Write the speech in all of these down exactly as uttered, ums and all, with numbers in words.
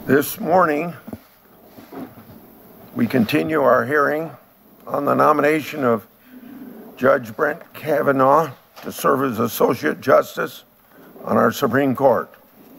This morning, we continue our hearing on the nomination of Judge Brett Kavanaugh to serve as Associate Justice on our Supreme Court.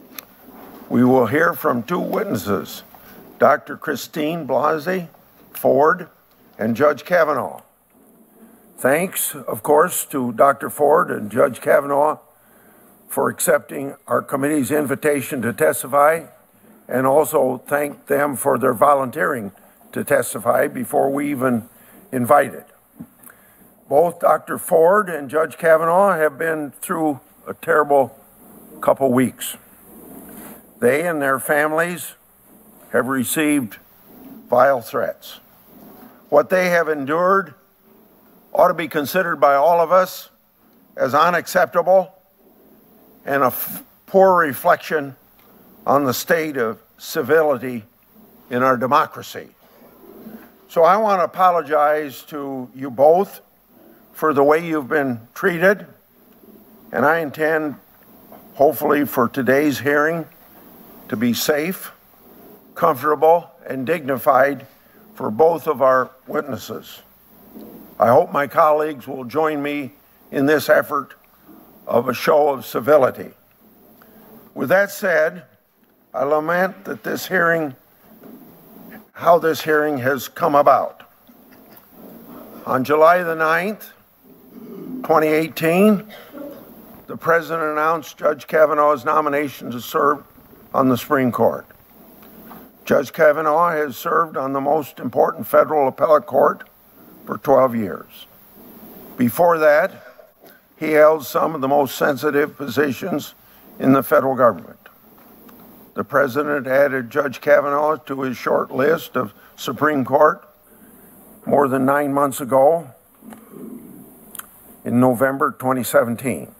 We will hear from two witnesses, Doctor Christine Blasey, Ford, and Judge Kavanaugh. Thanks, of course, to Doctor Ford and Judge Kavanaugh for accepting our committee's invitation to testify, and also thank them for their volunteering to testify before we even invited. Both Doctor Ford and Judge Kavanaugh have been through a terrible couple weeks. They and their families have received vile threats. What they have endured ought to be considered by all of us as unacceptable and a f- poor reflection on the state of civility in our democracy. So I want to apologize to you both for the way you've been treated, and I intend, hopefully, for today's hearing to be safe, comfortable, and dignified for both of our witnesses. I hope my colleagues will join me in this effort of a show of civility. With that said, I lament that this hearing, how this hearing has come about. On July the ninth, twenty eighteen, the President announced Judge Kavanaugh's nomination to serve on the Supreme Court. Judge Kavanaugh has served on the most important federal appellate court for twelve years. Before that, he held some of the most sensitive positions in the federal government. The President added Judge Kavanaugh to his short list of Supreme Court more than nine months ago in November twenty seventeen.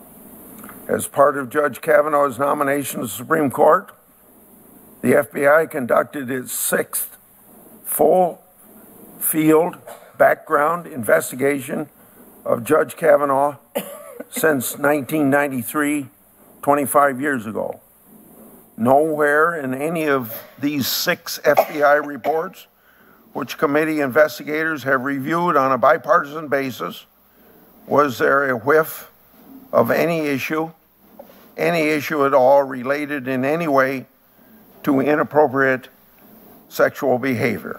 As part of Judge Kavanaugh's nomination to the Supreme Court, the F B I conducted its sixth full field background investigation of Judge Kavanaugh since nineteen ninety-three, twenty-five years ago. Nowhere in any of these six F B I reports, which committee investigators have reviewed on a bipartisan basis, was there a whiff of any issue, any issue at all related in any way to inappropriate sexual behavior.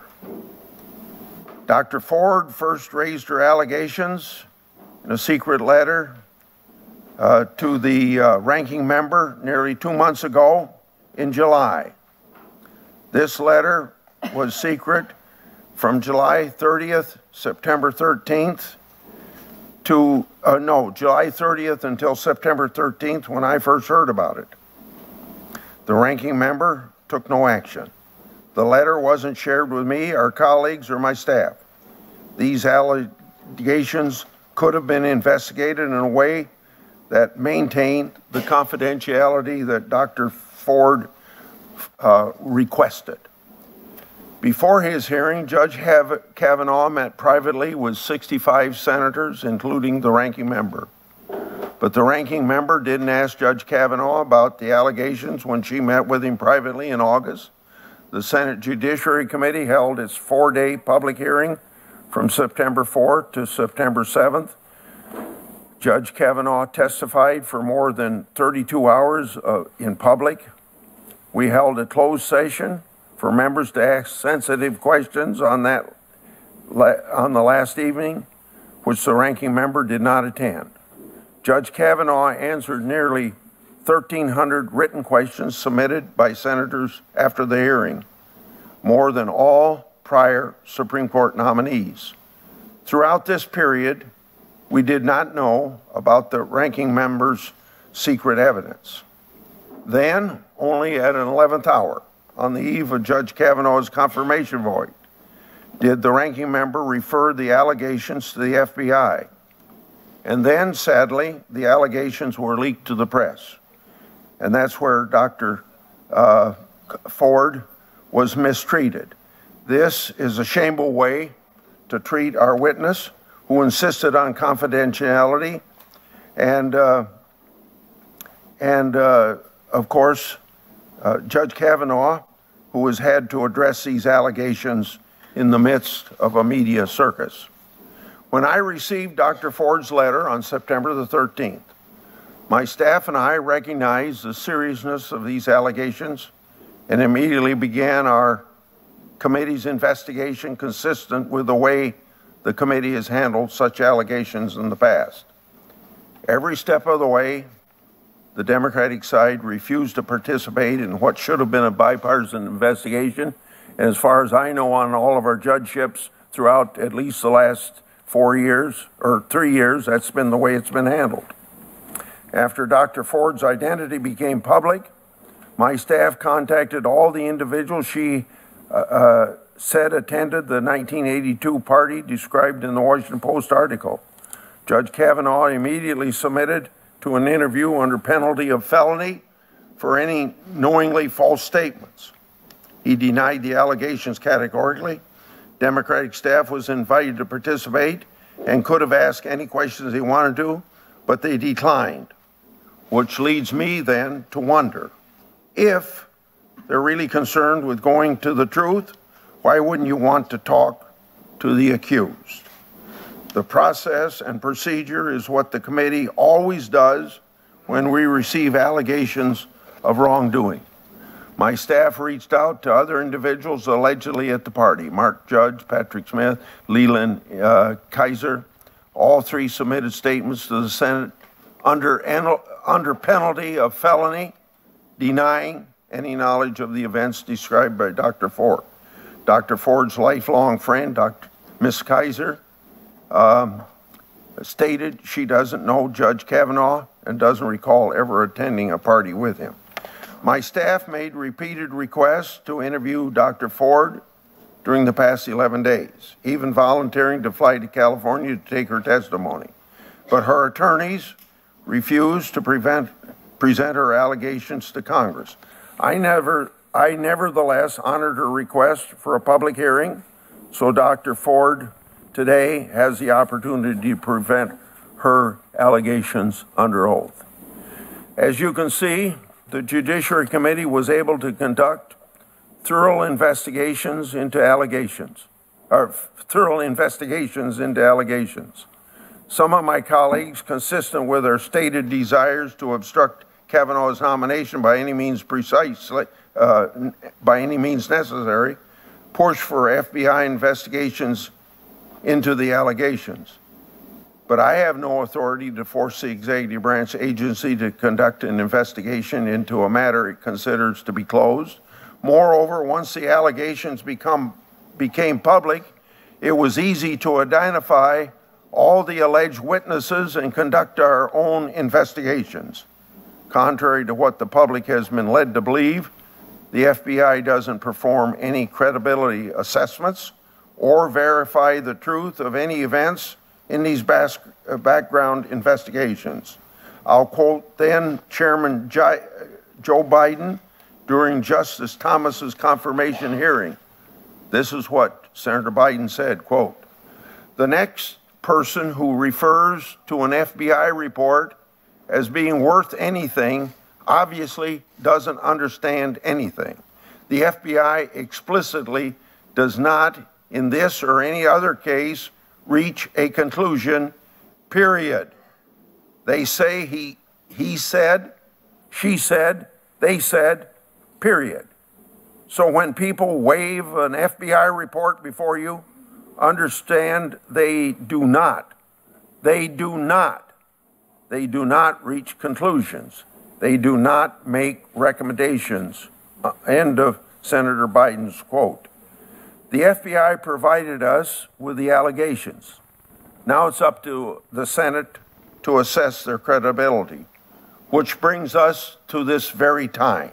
Doctor Ford first raised her allegations in a secret letter uh, to the uh, ranking member nearly two months ago in July. This letter was secret from July thirtieth, September thirteenth, to, uh, no, July thirtieth until September thirteenth when I first heard about it. The ranking member took no action. The letter wasn't shared with me, our colleagues, or my staff. These allegations could have been investigated in a way that maintained the confidentiality that Doctor Ford uh, requested. Before his hearing, Judge Kavanaugh met privately with sixty-five senators, including the ranking member. But the ranking member didn't ask Judge Kavanaugh about the allegations when she met with him privately in August. The Senate Judiciary Committee held its four-day public hearing from September fourth to September seventh. Judge Kavanaugh testified for more than thirty-two hours uh, in public. We held a closed session for members to ask sensitive questions on that on the last evening, which the ranking member did not attend. Judge Kavanaugh answered nearly thirteen hundred written questions submitted by senators after the hearing, more than all prior Supreme Court nominees. Throughout this period, we did not know about the ranking member's secret evidence. Then, only at an eleventh hour, on the eve of Judge Kavanaugh's confirmation vote, did the ranking member refer the allegations to the F B I. And then, sadly, the allegations were leaked to the press. And that's where Doctor Uh, Ford was mistreated. This is a shameful way to treat our witness, who insisted on confidentiality. And, uh, and uh, of course, uh, Judge Kavanaugh who has had to address these allegations in the midst of a media circus. When I received Doctor Ford's letter on September the thirteenth, my staff and I recognized the seriousness of these allegations and immediately began our committee's investigation consistent with the way the committee has handled such allegations in the past. Every step of the way, the Democratic side refused to participate in what should have been a bipartisan investigation. And as far as I know, on all of our judgeships throughout at least the last four years or three years, that's been the way it's been handled. After Doctor Ford's identity became public, my staff contacted all the individuals she uh, uh, said attended the nineteen eighty-two party described in the Washington Post article. Judge Kavanaugh immediately submitted to an interview under penalty of felony for any knowingly false statements. He denied the allegations categorically. Democratic staff was invited to participate and could have asked any questions they wanted to, but they declined, which leads me then to wonder, if they're really concerned with going to the truth, why wouldn't you want to talk to the accused? The process and procedure is what the committee always does when we receive allegations of wrongdoing. My staff reached out to other individuals allegedly at the party, Mark Judge, Patrick Smith, Leland uh, Kaiser. All three submitted statements to the Senate under, under penalty of felony, denying any knowledge of the events described by Doctor Ford. Doctor Ford's lifelong friend, Doctor Miz Kaiser, um, stated she doesn't know Judge Kavanaugh and doesn't recall ever attending a party with him. My staff made repeated requests to interview Doctor Ford during the past eleven days, even volunteering to fly to California to take her testimony. But her attorneys refused to prevent, present her allegations to Congress. I never, I nevertheless honored her request for a public hearing, so Doctor Ford today has the opportunity to present her allegations under oath. As you can see, the Judiciary Committee was able to conduct thorough investigations into allegations, or thorough investigations into allegations. Some of my colleagues, consistent with their stated desires to obstruct Kavanaugh's nomination by any means precisely, uh, by any means necessary, pushed for F B I investigations into the allegations. But I have no authority to force the executive branch agency to conduct an investigation into a matter it considers to be closed. Moreover, once the allegations become, became public, it was easy to identify all the alleged witnesses and conduct our own investigations. Contrary to what the public has been led to believe, the F B I doesn't perform any credibility assessments or verify the truth of any events in these bas- uh, background investigations. I'll quote then Chairman J- Joe Biden during Justice Thomas's confirmation hearing. This is what Senator Biden said, quote, "The next person who refers to an F B I report as being worth anything obviously doesn't understand anything. The F B I explicitly does not, in this or any other case, reach a conclusion, period. They say he, he said, she said, they said, period. So when people wave an F B I report before you, understand they do not. They do not. They do not reach conclusions. They do not make recommendations." Uh, end of Senator Biden's quote. The F B I provided us with the allegations. Now it's up to the Senate to assess their credibility, which brings us to this very time.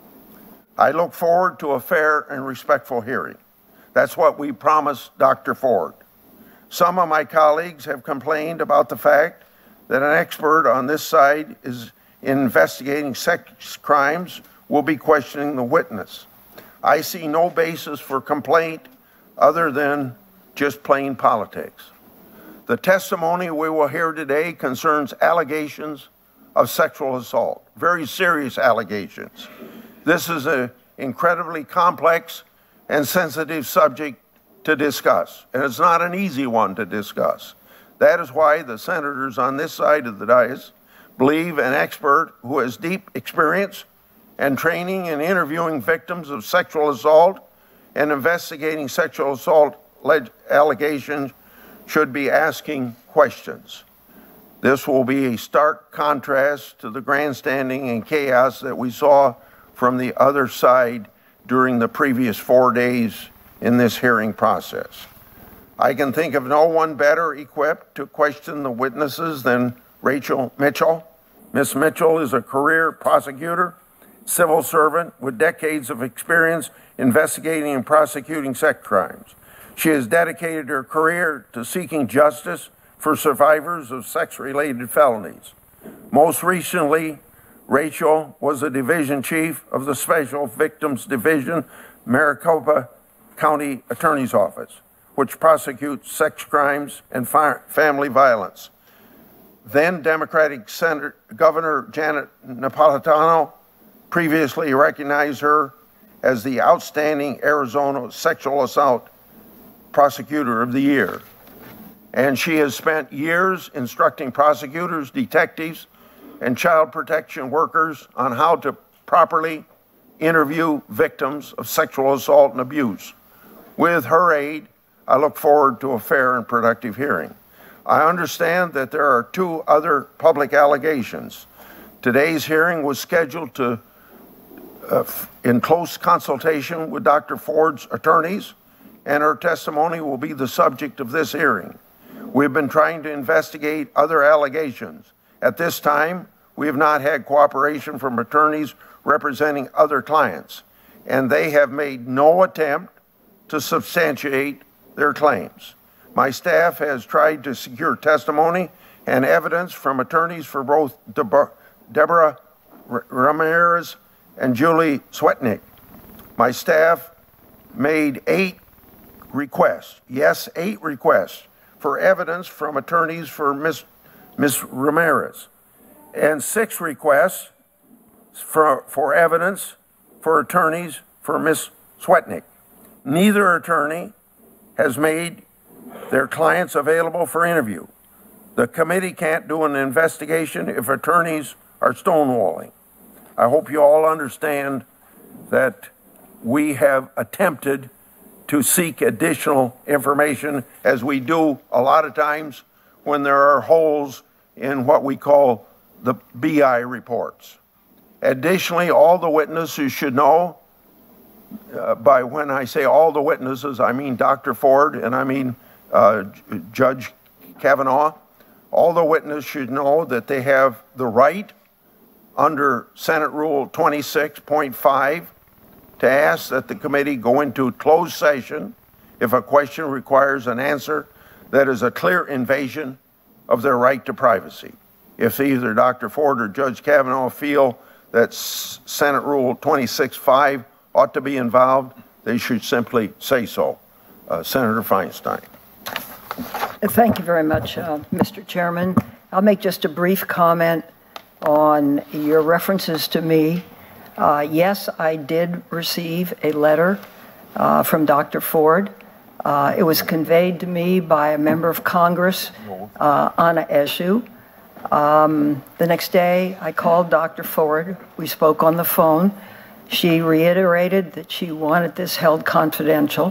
I look forward to a fair and respectful hearing. That's what we promised Doctor Ford. Some of my colleagues have complained about the fact that an expert on this side is investigating sex crimes will be questioning the witness. I see no basis for complaint other than just plain politics. The testimony we will hear today concerns allegations of sexual assault, very serious allegations. This is an incredibly complex and sensitive subject to discuss, and it's not an easy one to discuss. That is why the senators on this side of the dais believe an expert who has deep experience and training in interviewing victims of sexual assault and investigating sexual assault allegations should be asking questions. This will be a stark contrast to the grandstanding and chaos that we saw from the other side during the previous four days in this hearing process. I can think of no one better equipped to question the witnesses than Rachel Mitchell. Miz Mitchell is a career prosecutor, civil servant with decades of experience investigating and prosecuting sex crimes. She has dedicated her career to seeking justice for survivors of sex-related felonies. Most recently, Rachel was a division chief of the Special Victims Division, Maricopa County Attorney's Office, which prosecutes sex crimes and fi- family violence. Then Democratic Senator Governor Janet Napolitano previously recognized her as the outstanding Arizona sexual assault prosecutor of the year. And she has spent years instructing prosecutors, detectives, and child protection workers on how to properly interview victims of sexual assault and abuse. With her aid, I look forward to a fair and productive hearing. I understand that there are two other public allegations. Today's hearing was scheduled to, uh, in close consultation with Doctor Ford's attorneys, and her testimony will be the subject of this hearing. We've been trying to investigate other allegations. At this time, we have not had cooperation from attorneys representing other clients, and they have made no attempt to substantiate their claims. My staff has tried to secure testimony and evidence from attorneys for both Deb- Deborah R- Ramirez and Julie Swetnick. My staff made eight requests, yes, eight requests for evidence from attorneys for Miz Miz Ramirez, and six requests for, for evidence for attorneys for Miz Swetnick. Neither attorney has made their clients available for interview. The committee can't do an investigation if attorneys are stonewalling. I hope you all understand that we have attempted to seek additional information, as we do a lot of times when there are holes in what we call the B I reports. Additionally, all the witnesses should know, uh, by when I say all the witnesses, I mean Doctor Ford and I mean uh, Judge Kavanaugh. All the witnesses should know that they have the right under Senate Rule twenty-six point five to ask that the committee go into closed session if a question requires an answer that is a clear invasion of their right to privacy. If either Doctor Ford or Judge Kavanaugh feel that Senate Rule twenty-six point five ought to be involved, they should simply say so. Uh, Senator Feinstein. Thank you very much, uh, Mister Chairman. I'll make just a brief comment on your references to me. Uh, yes, I did receive a letter uh, from Doctor Ford. Uh, it was conveyed to me by a member of Congress uh, on an issue. Um, the next day, I called Doctor Ford. We spoke on the phone. She reiterated that she wanted this held confidential,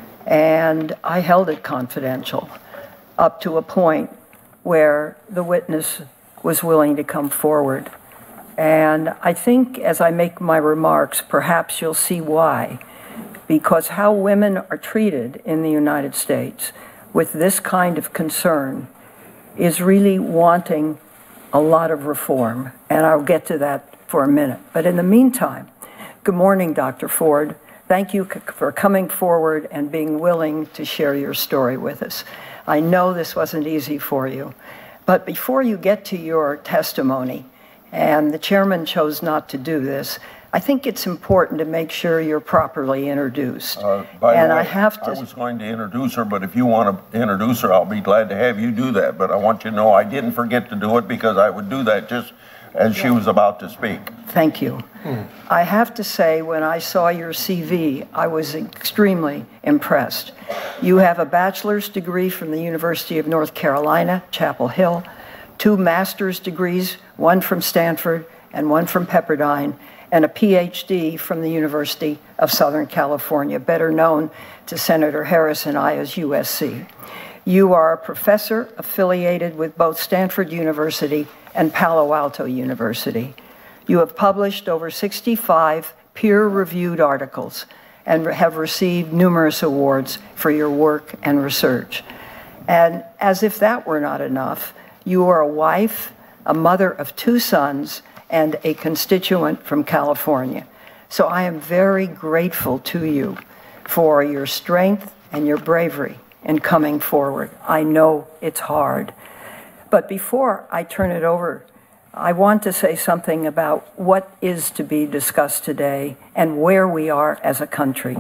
and I held it confidential up to a point where the witness was willing to come forward. And I think as I make my remarks, perhaps you'll see why. Because how women are treated in the United States with this kind of concern is really wanting a lot of reform. And I'll get to that for a minute. But in the meantime, good morning, Doctor Ford. Thank you for coming forward and being willing to share your story with us. I know this wasn't easy for you. But before you get to your testimony, and the chairman chose not to do this, I think it's important to make sure you're properly introduced. Uh, by and the way, I have to. I was going to introduce her, but if you want to introduce her, I'll be glad to have you do that. But I want you to know I didn't forget to do it because I would do that just as she was about to speak. Thank you. Hmm. I have to say, when I saw your C V, I was extremely impressed. You have a bachelor's degree from the University of North Carolina, Chapel Hill, two master's degrees, one from Stanford and one from Pepperdine, and a P H D from the University of Southern California, better known to Senator Harris and I as U S C. You are a professor affiliated with both Stanford University and Palo Alto University. You have published over sixty-five peer-reviewed articles and have received numerous awards for your work and research. And as if that were not enough, you are a wife, a mother of two sons, and a constituent from California. So I am very grateful to you for your strength and your bravery in coming forward. I know it's hard. But before I turn it over, I want to say something about what is to be discussed today and where we are as a country.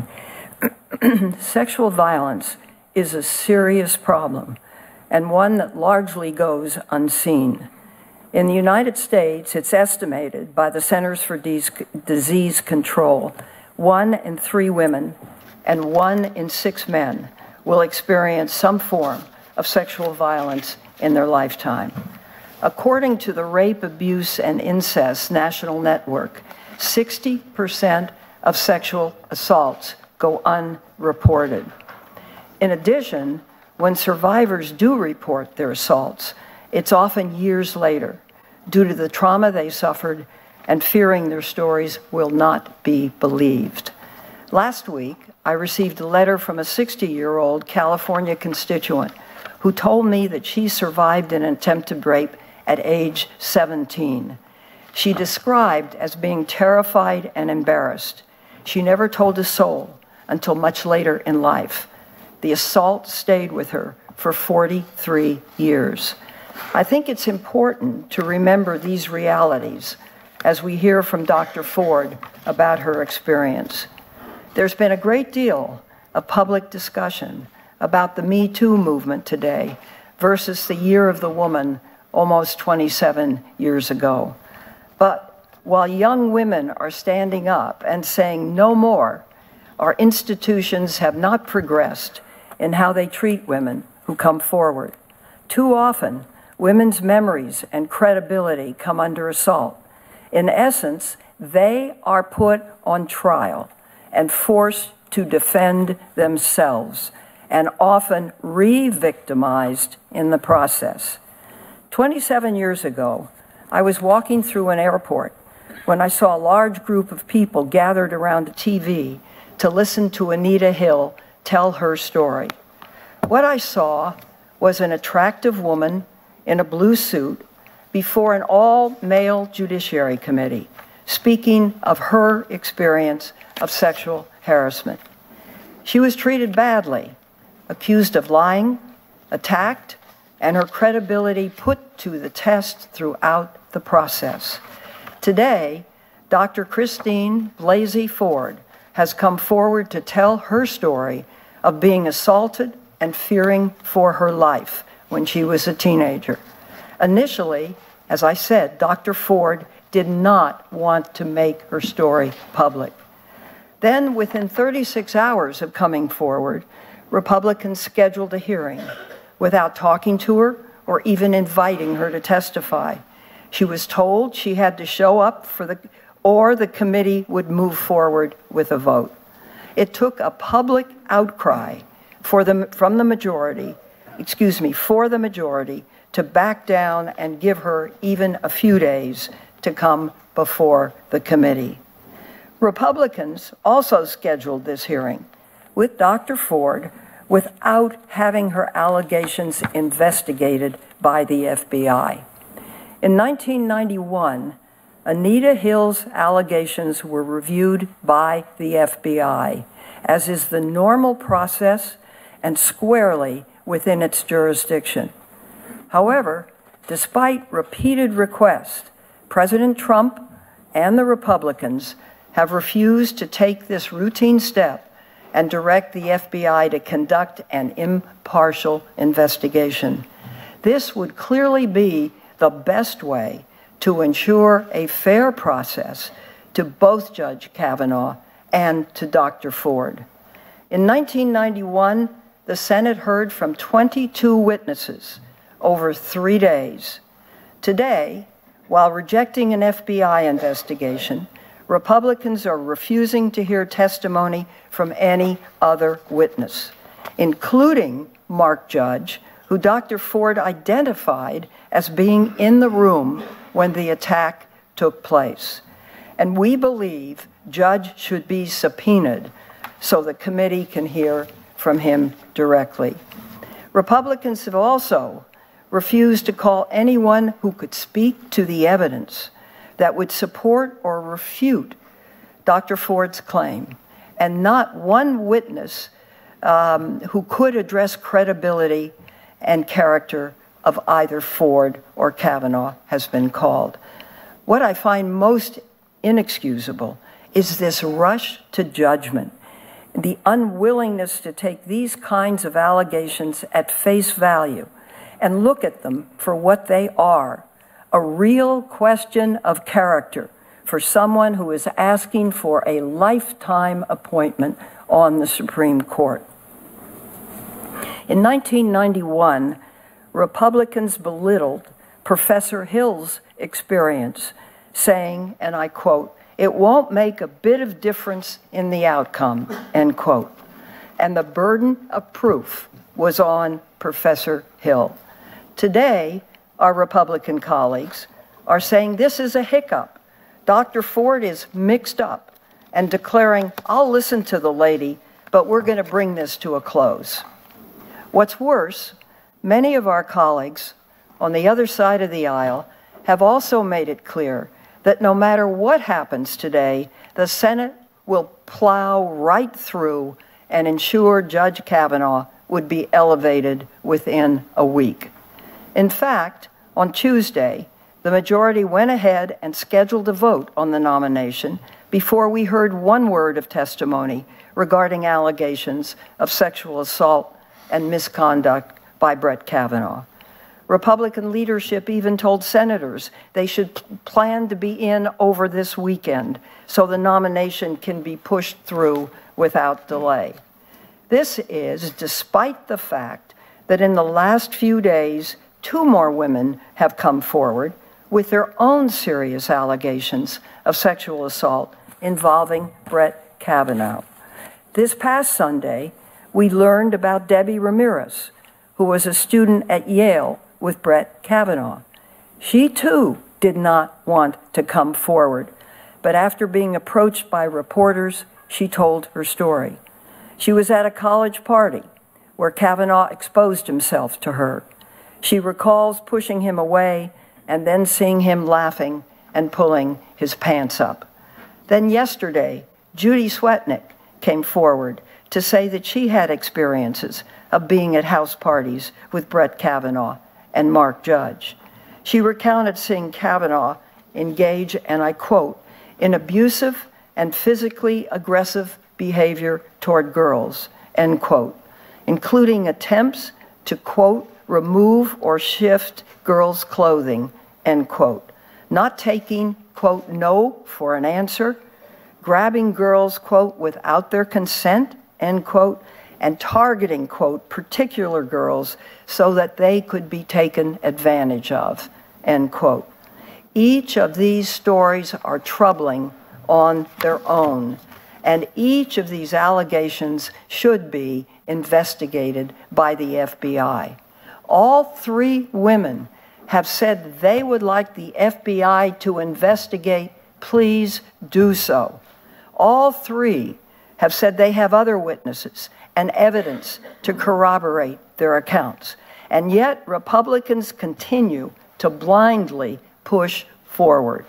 Sexual violence is a serious problem and one that largely goes unseen. In the United States, it's estimated by the Centers for Disease Control, one in three women and one in six men will experience some form of sexual violence in their lifetime. According to the Rape, Abuse, and Incest National Network, sixty percent of sexual assaults go unreported. In addition, when survivors do report their assaults, it's often years later, due to the trauma they suffered and fearing their stories will not be believed. Last week, I received a letter from a sixty-year-old California constituent who told me that she survived an attempted rape at age seventeen. She described as being terrified and embarrassed. She never told a soul until much later in life. The assault stayed with her for forty-three years. I think it's important to remember these realities as we hear from Doctor Ford about her experience. There's been a great deal of public discussion about the Me Too movement today versus the Year of the Woman almost twenty-seven years ago. But while young women are standing up and saying no more, our institutions have not progressed in how they treat women who come forward. Too often, women's memories and credibility come under assault. In essence, they are put on trial and forced to defend themselves, and often re-victimized in the process. twenty-seven years ago, I was walking through an airport when I saw a large group of people gathered around a T V to listen to Anita Hill tell her story. What I saw was an attractive woman in a blue suit before an all-male Judiciary Committee, speaking of her experience of sexual harassment. She was treated badly, accused of lying, attacked, and her credibility put to the test throughout the process. Today, Doctor Christine Blasey Ford has come forward to tell her story of being assaulted and fearing for her life when she was a teenager. Initially, as I said, Doctor Ford did not want to make her story public. Then, within thirty-six hours of coming forward, Republicans scheduled a hearing without talking to her or even inviting her to testify. She was told she had to show up for the, or the committee would move forward with a vote. It took a public outcry for the, from the majority, excuse me, for the majority to back down and give her even a few days to come before the committee. Republicans also scheduled this hearing with Doctor Ford without having her allegations investigated by the F B I. In nineteen ninety-one, Anita Hill's allegations were reviewed by the F B I, as is the normal process and squarely within its jurisdiction. However, despite repeated requests, President Trump and the Republicans have refused to take this routine step and direct the F B I to conduct an impartial investigation. This would clearly be the best way to ensure a fair process to both Judge Kavanaugh and to Doctor Ford. In nineteen ninety-one, the Senate heard from twenty-two witnesses over three days. Today, while rejecting an F B I investigation, Republicans are refusing to hear testimony from any other witness, including Mark Judge, who Doctor Ford identified as being in the room when the attack took place. And we believe Judge should be subpoenaed so the committee can hear from him directly. Republicans have also refused to call anyone who could speak to the evidence that would support or refute Doctor Ford's claim, and not one witness um, who could address credibility and character of either Ford or Kavanaugh has been called. What I find most inexcusable is this rush to judgment, the unwillingness to take these kinds of allegations at face value and look at them for what they are, a real question of character for someone who is asking for a lifetime appointment on the Supreme Court. In nineteen ninety-one, Republicans belittled Professor Hill's experience, saying, and I quote, "It won't make a bit of difference in the outcome," end quote. And the burden of proof was on Professor Hill. Today, our Republican colleagues are saying this is a hiccup. Doctor Ford is mixed up and declaring, "I'll listen to the lady, but we're going to bring this to a close." What's worse, many of our colleagues on the other side of the aisle have also made it clear that no matter what happens today, the Senate will plow right through and ensure Judge Kavanaugh would be elevated within a week. In fact, on Tuesday, the majority went ahead and scheduled a vote on the nomination before we heard one word of testimony regarding allegations of sexual assault and misconduct by Brett Kavanaugh. Republican leadership even told senators they should plan to be in over this weekend so the nomination can be pushed through without delay. This is despite the fact that in the last few days, two more women have come forward with their own serious allegations of sexual assault involving Brett Kavanaugh. This past Sunday, we learned about Debbie Ramirez, who was a student at Yale with Brett Kavanaugh. She too did not want to come forward, but after being approached by reporters, she told her story. She was at a college party where Kavanaugh exposed himself to her. She recalls pushing him away and then seeing him laughing and pulling his pants up. Then yesterday, Judy Swetnick came forward to say that she had experiences of being at house parties with Brett Kavanaugh and Mark Judge. She recounted seeing Kavanaugh engage, and I quote, in abusive and physically aggressive behavior toward girls, end quote, including attempts to, quote, remove or shift girls' clothing, end quote, not taking, quote, no for an answer, grabbing girls, quote, without their consent, end quote, and targeting, quote, particular girls so that they could be taken advantage of, end quote. Each of these stories are troubling on their own, and each of these allegations should be investigated by the F B I. All three women have said they would like the F B I to investigate. Please do so. All three have said they have other witnesses and evidence to corroborate their accounts. And yet Republicans continue to blindly push forward.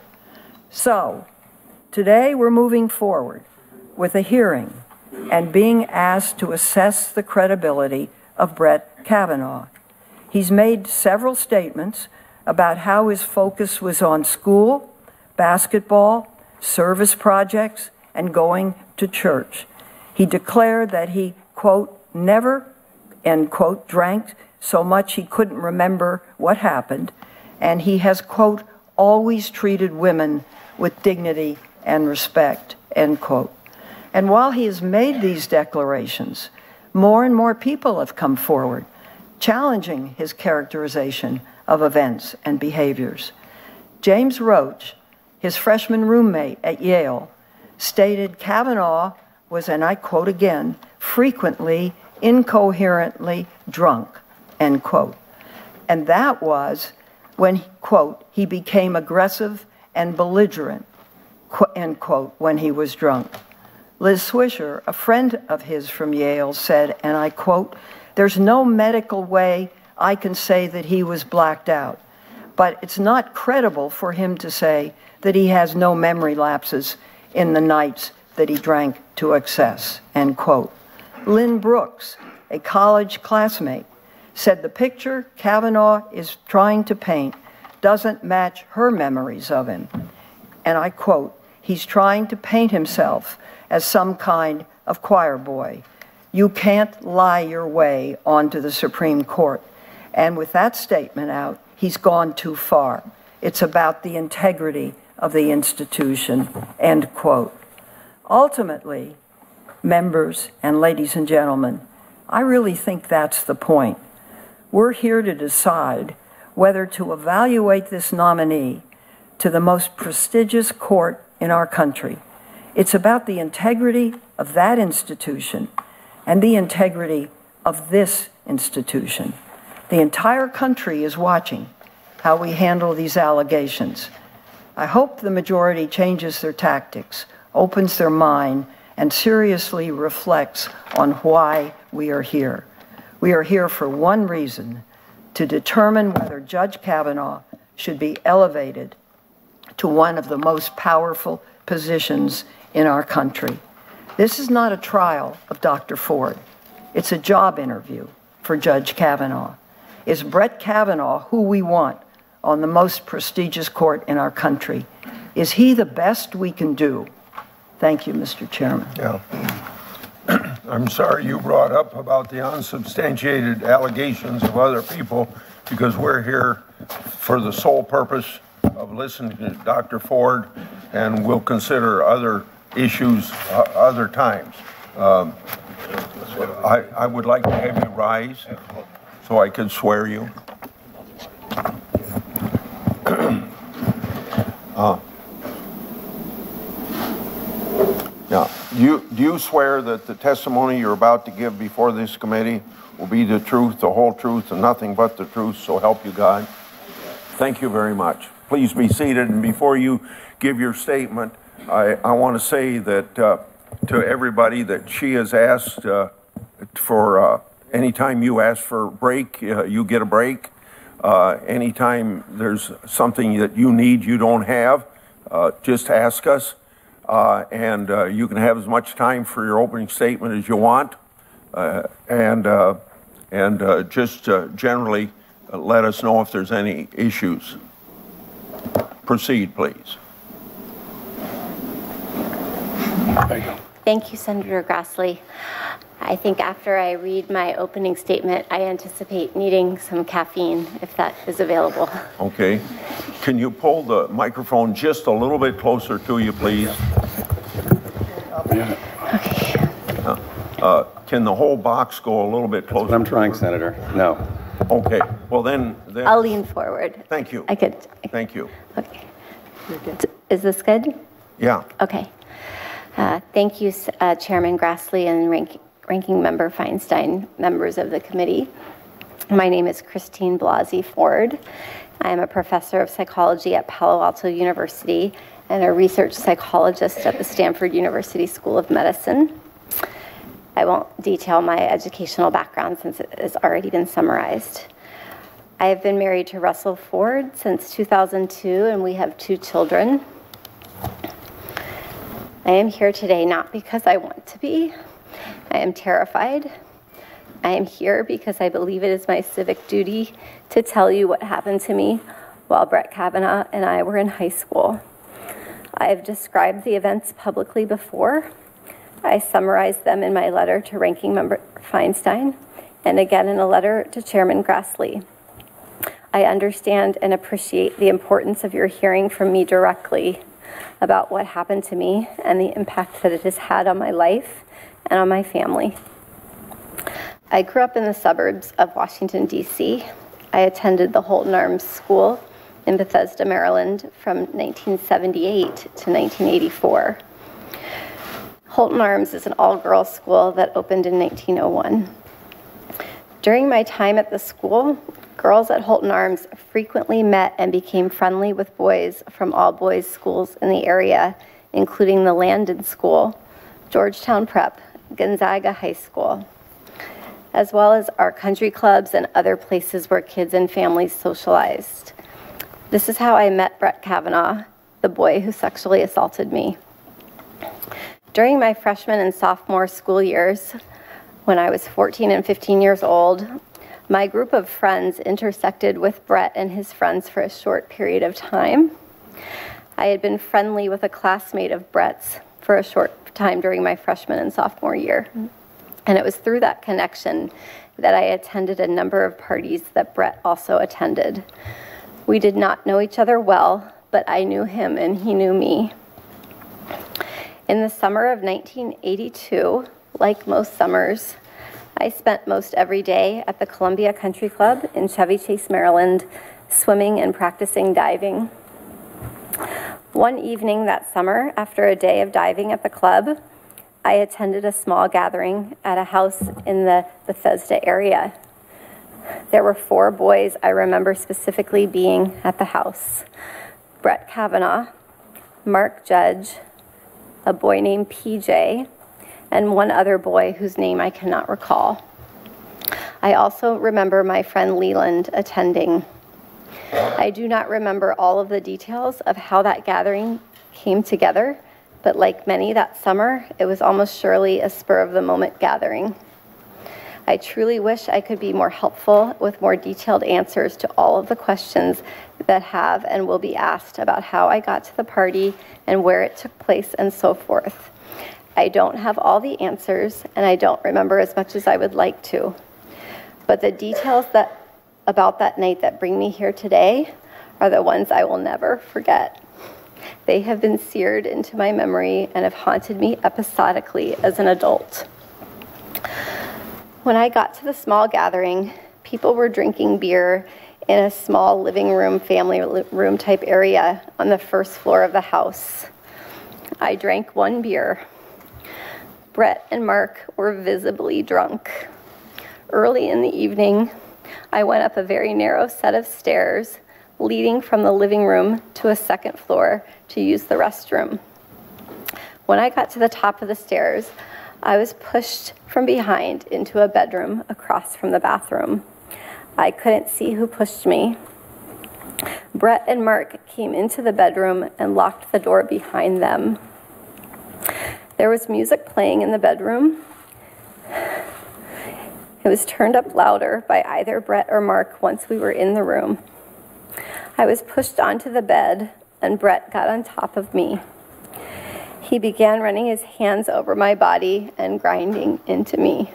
So today we're moving forward with a hearing and being asked to assess the credibility of Brett Kavanaugh. He's made several statements about how his focus was on school, basketball, service projects, and going to church. He declared that he, quote, never, end quote, drank so much he couldn't remember what happened, and he has, quote, always treated women with dignity and respect, end quote. And while he has made these declarations, more and more people have come forward, challenging his characterization of events and behaviors. James Roach, his freshman roommate at Yale, stated Kavanaugh was, and I quote again, frequently, incoherently drunk, end quote. And that was when, quote, he became aggressive and belligerent, end quote, when he was drunk. Liz Swisher, a friend of his from Yale, said, and I quote, "There's no medical way I can say that he was blacked out, but it's not credible for him to say that he has no memory lapses in the nights that he drank to excess," end quote. Lynn Brooks, a college classmate, said the picture Kavanaugh is trying to paint doesn't match her memories of him. And I quote, "He's trying to paint himself as some kind of choir boy. You can't lie your way onto the Supreme Court." And with that statement out, he's gone too far. It's about the integrity of the institution, end quote. Ultimately, members and ladies and gentlemen, I really think that's the point. We're here to decide whether to evaluate this nominee to the most prestigious court in our country. It's about the integrity of that institution and the integrity of this institution. The entire country is watching how we handle these allegations. I hope the majority changes their tactics, opens their mind, and seriously reflects on why we are here. We are here for one reason: to determine whether Judge Kavanaugh should be elevated to one of the most powerful positions in our country. This is not a trial of Doctor Ford. It's a job interview for Judge Kavanaugh. Is Brett Kavanaugh who we want on the most prestigious court in our country? Is he the best we can do? Thank you, Mister Chairman. Yeah. I'm sorry you brought up about the unsubstantiated allegations of other people, because we're here for the sole purpose of listening to Doctor Ford, and we'll consider other issues uh, other times. Um, I, I would like to have you rise so I can swear you. uh, now, you, do you swear that the testimony you're about to give before this committee will be the truth, the whole truth, and nothing but the truth, so help you God? Thank you very much. Please be seated, and before you give your statement, I, I want to say that uh, to everybody that she has asked uh, for, uh, anytime you ask for a break, uh, you get a break. Uh, anytime there's something that you need you don't have, uh, just ask us. Uh, and uh, you can have as much time for your opening statement as you want. Uh, and uh, and uh, just uh, generally uh, let us know if there's any issues. Proceed, please. There you go. Thank you, Senator Grassley. I think after I read my opening statement, I anticipate needing some caffeine, if that is available. Okay. Can you pull the microphone just a little bit closer to you, please? Okay. Uh, uh, can the whole box go a little bit closer? That's what I'm trying, Senator. No. Okay. Well, then, then. I'll lean forward. Thank you. I could. Thank you. Okay. Is this good? Yeah. Okay. Uh, thank you, uh, Chairman Grassley and Rank, Ranking Member Feinstein, members of the committee. My name is Christine Blasey Ford. I am a professor of psychology at Palo Alto University and a research psychologist at the Stanford University School of Medicine. I won't detail my educational background since it has already been summarized. I have been married to Russell Ford since two thousand two, and we have two children. I am here today not because I want to be. I am terrified. I am here because I believe it is my civic duty to tell you what happened to me while Brett Kavanaugh and I were in high school. I have described the events publicly before. I summarized them in my letter to Ranking Member Feinstein and again in a letter to Chairman Grassley. I understand and appreciate the importance of your hearing from me directly about what happened to me and the impact that it has had on my life and on my family. I grew up in the suburbs of Washington, D C I attended the Holton Arms School in Bethesda, Maryland from nineteen seventy-eight to nineteen eighty-four. Holton Arms is an all-girls school that opened in nineteen oh one. During my time at the school, girls at Holton Arms frequently met and became friendly with boys from all boys schools in the area, including the Landon School, Georgetown Prep, Gonzaga High School, as well as our country clubs and other places where kids and families socialized. This is how I met Brett Kavanaugh, the boy who sexually assaulted me. During my freshman and sophomore school years, when I was fourteen and fifteen years old, my group of friends intersected with Brett and his friends for a short period of time. I had been friendly with a classmate of Brett's for a short time during my freshman and sophomore year. And it was through that connection that I attended a number of parties that Brett also attended. We did not know each other well, but I knew him and he knew me. In the summer of nineteen eighty-two, like most summers, I spent most every day at the Columbia Country Club in Chevy Chase, Maryland, swimming and practicing diving. One evening that summer, after a day of diving at the club, I attended a small gathering at a house in the Bethesda area. There were four boys I remember specifically being at the house: Brett Kavanaugh, Mark Judge, a boy named P J, and one other boy whose name I cannot recall. I also remember my friend Leland attending. I do not remember all of the details of how that gathering came together, but like many that summer, it was almost surely a spur-of-the-moment gathering. I truly wish I could be more helpful with more detailed answers to all of the questions that have and will be asked about how I got to the party and where it took place and so forth. I don't have all the answers, and I don't remember as much as I would like to. But the details that about that night that bring me here today are the ones I will never forget. They have been seared into my memory and have haunted me episodically as an adult. When I got to the small gathering, people were drinking beer in a small living room, family room type area on the first floor of the house. I drank one beer. Brett and Mark were visibly drunk. Early in the evening, I went up a very narrow set of stairs leading from the living room to a second floor to use the restroom. When I got to the top of the stairs, I was pushed from behind into a bedroom across from the bathroom. I couldn't see who pushed me. Brett and Mark came into the bedroom and locked the door behind them. There was music playing in the bedroom. It was turned up louder by either Brett or Mark once we were in the room. I was pushed onto the bed, and Brett got on top of me. He began running his hands over my body and grinding into me.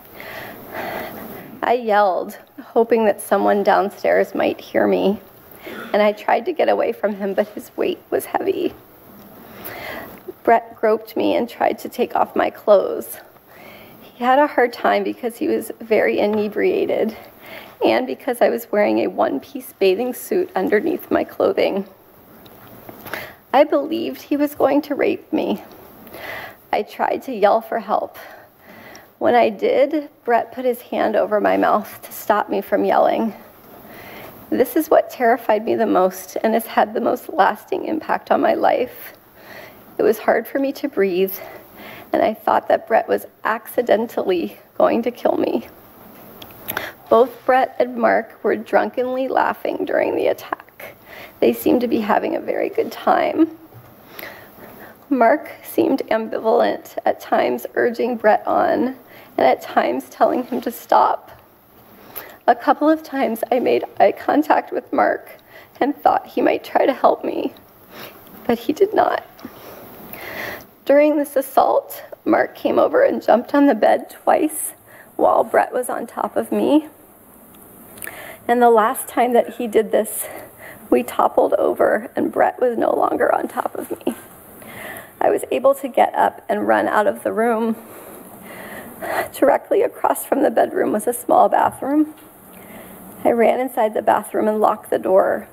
I yelled, hoping that someone downstairs might hear me, and I tried to get away from him, but his weight was heavy. Brett groped me and tried to take off my clothes. He had a hard time because he was very inebriated, and because I was wearing a one-piece bathing suit underneath my clothing. I believed he was going to rape me. I tried to yell for help. When I did, Brett put his hand over my mouth to stop me from yelling. This is what terrified me the most and has had the most lasting impact on my life. It was hard for me to breathe, and I thought that Brett was accidentally going to kill me. Both Brett and Mark were drunkenly laughing during the attack. They seemed to be having a very good time. Mark seemed ambivalent, at times urging Brett on, and at times telling him to stop. A couple of times I made eye contact with Mark and thought he might try to help me, but he did not. During this assault, Mark came over and jumped on the bed twice while Brett was on top of me. And the last time that he did this, we toppled over and Brett was no longer on top of me. I was able to get up and run out of the room. Directly across from the bedroom was a small bathroom. I ran inside the bathroom and locked the door.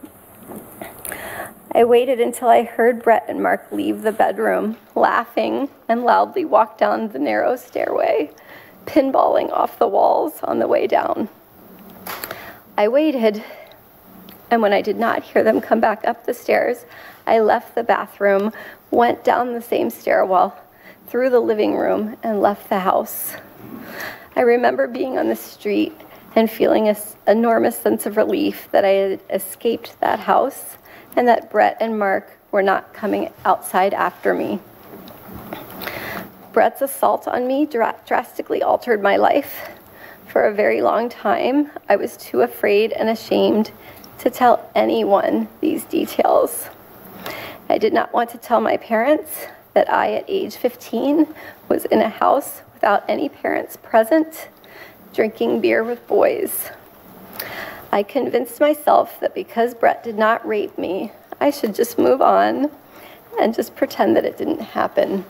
I waited until I heard Brett and Mark leave the bedroom, laughing, and loudly walk down the narrow stairway, pinballing off the walls on the way down. I waited, and when I did not hear them come back up the stairs, I left the bathroom, went down the same stairwell, through the living room, and left the house. I remember being on the street and feeling an enormous sense of relief that I had escaped that house and that Brett and Mark were not coming outside after me. Brett's assault on me dra- drastically altered my life. For a very long time, I was too afraid and ashamed to tell anyone these details. I did not want to tell my parents that I, at age fifteen, was in a house without any parents present, drinking beer with boys. I convinced myself that because Brett did not rape me, I should just move on and just pretend that it didn't happen.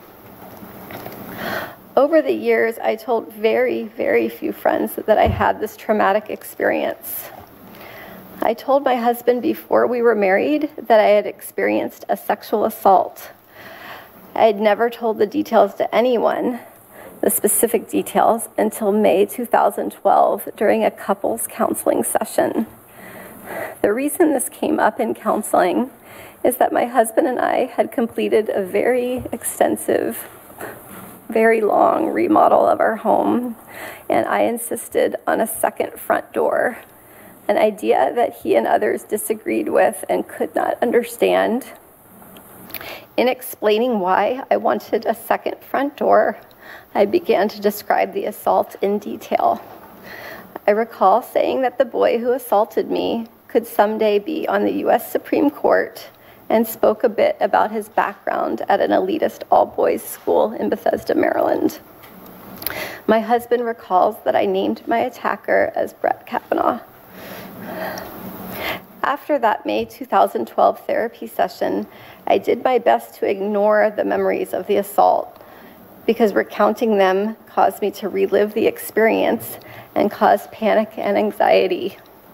Over the years, I told very, very few friends that I had this traumatic experience. I told my husband before we were married that I had experienced a sexual assault. I had never told the details to anyone, the specific details, until May two thousand twelve during a couples counseling session. The reason this came up in counseling is that my husband and I had completed a very extensive, very long remodel of our home, and I insisted on a second front door, an idea that he and others disagreed with and could not understand. In explaining why I wanted a second front door, I began to describe the assault in detail. I recall saying that the boy who assaulted me could someday be on the U S Supreme Court, and spoke a bit about his background at an elitist all-boys school in Bethesda, Maryland. My husband recalls that I named my attacker as Brett Kavanaugh. After that May two thousand twelve therapy session, I did my best to ignore the memories of the assault, because recounting them caused me to relive the experience and caused panic and anxiety.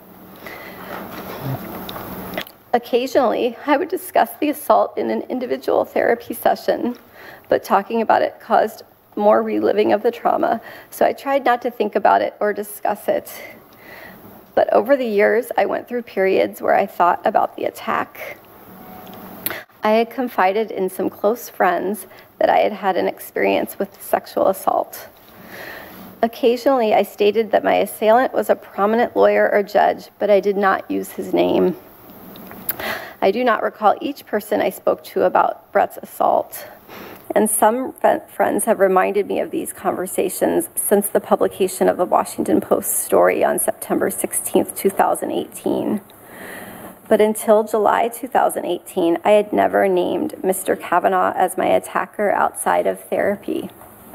Occasionally, I would discuss the assault in an individual therapy session, but talking about it caused more reliving of the trauma, so I tried not to think about it or discuss it. But over the years, I went through periods where I thought about the attack. I had confided in some close friends that I had had an experience with sexual assault. Occasionally, I stated that my assailant was a prominent lawyer or judge, but I did not use his name. I do not recall each person I spoke to about Brett's assault, and some friends have reminded me of these conversations since the publication of the Washington Post story on September sixteenth, two thousand eighteen. But until July two thousand eighteen, I had never named Mister Kavanaugh as my attacker outside of therapy.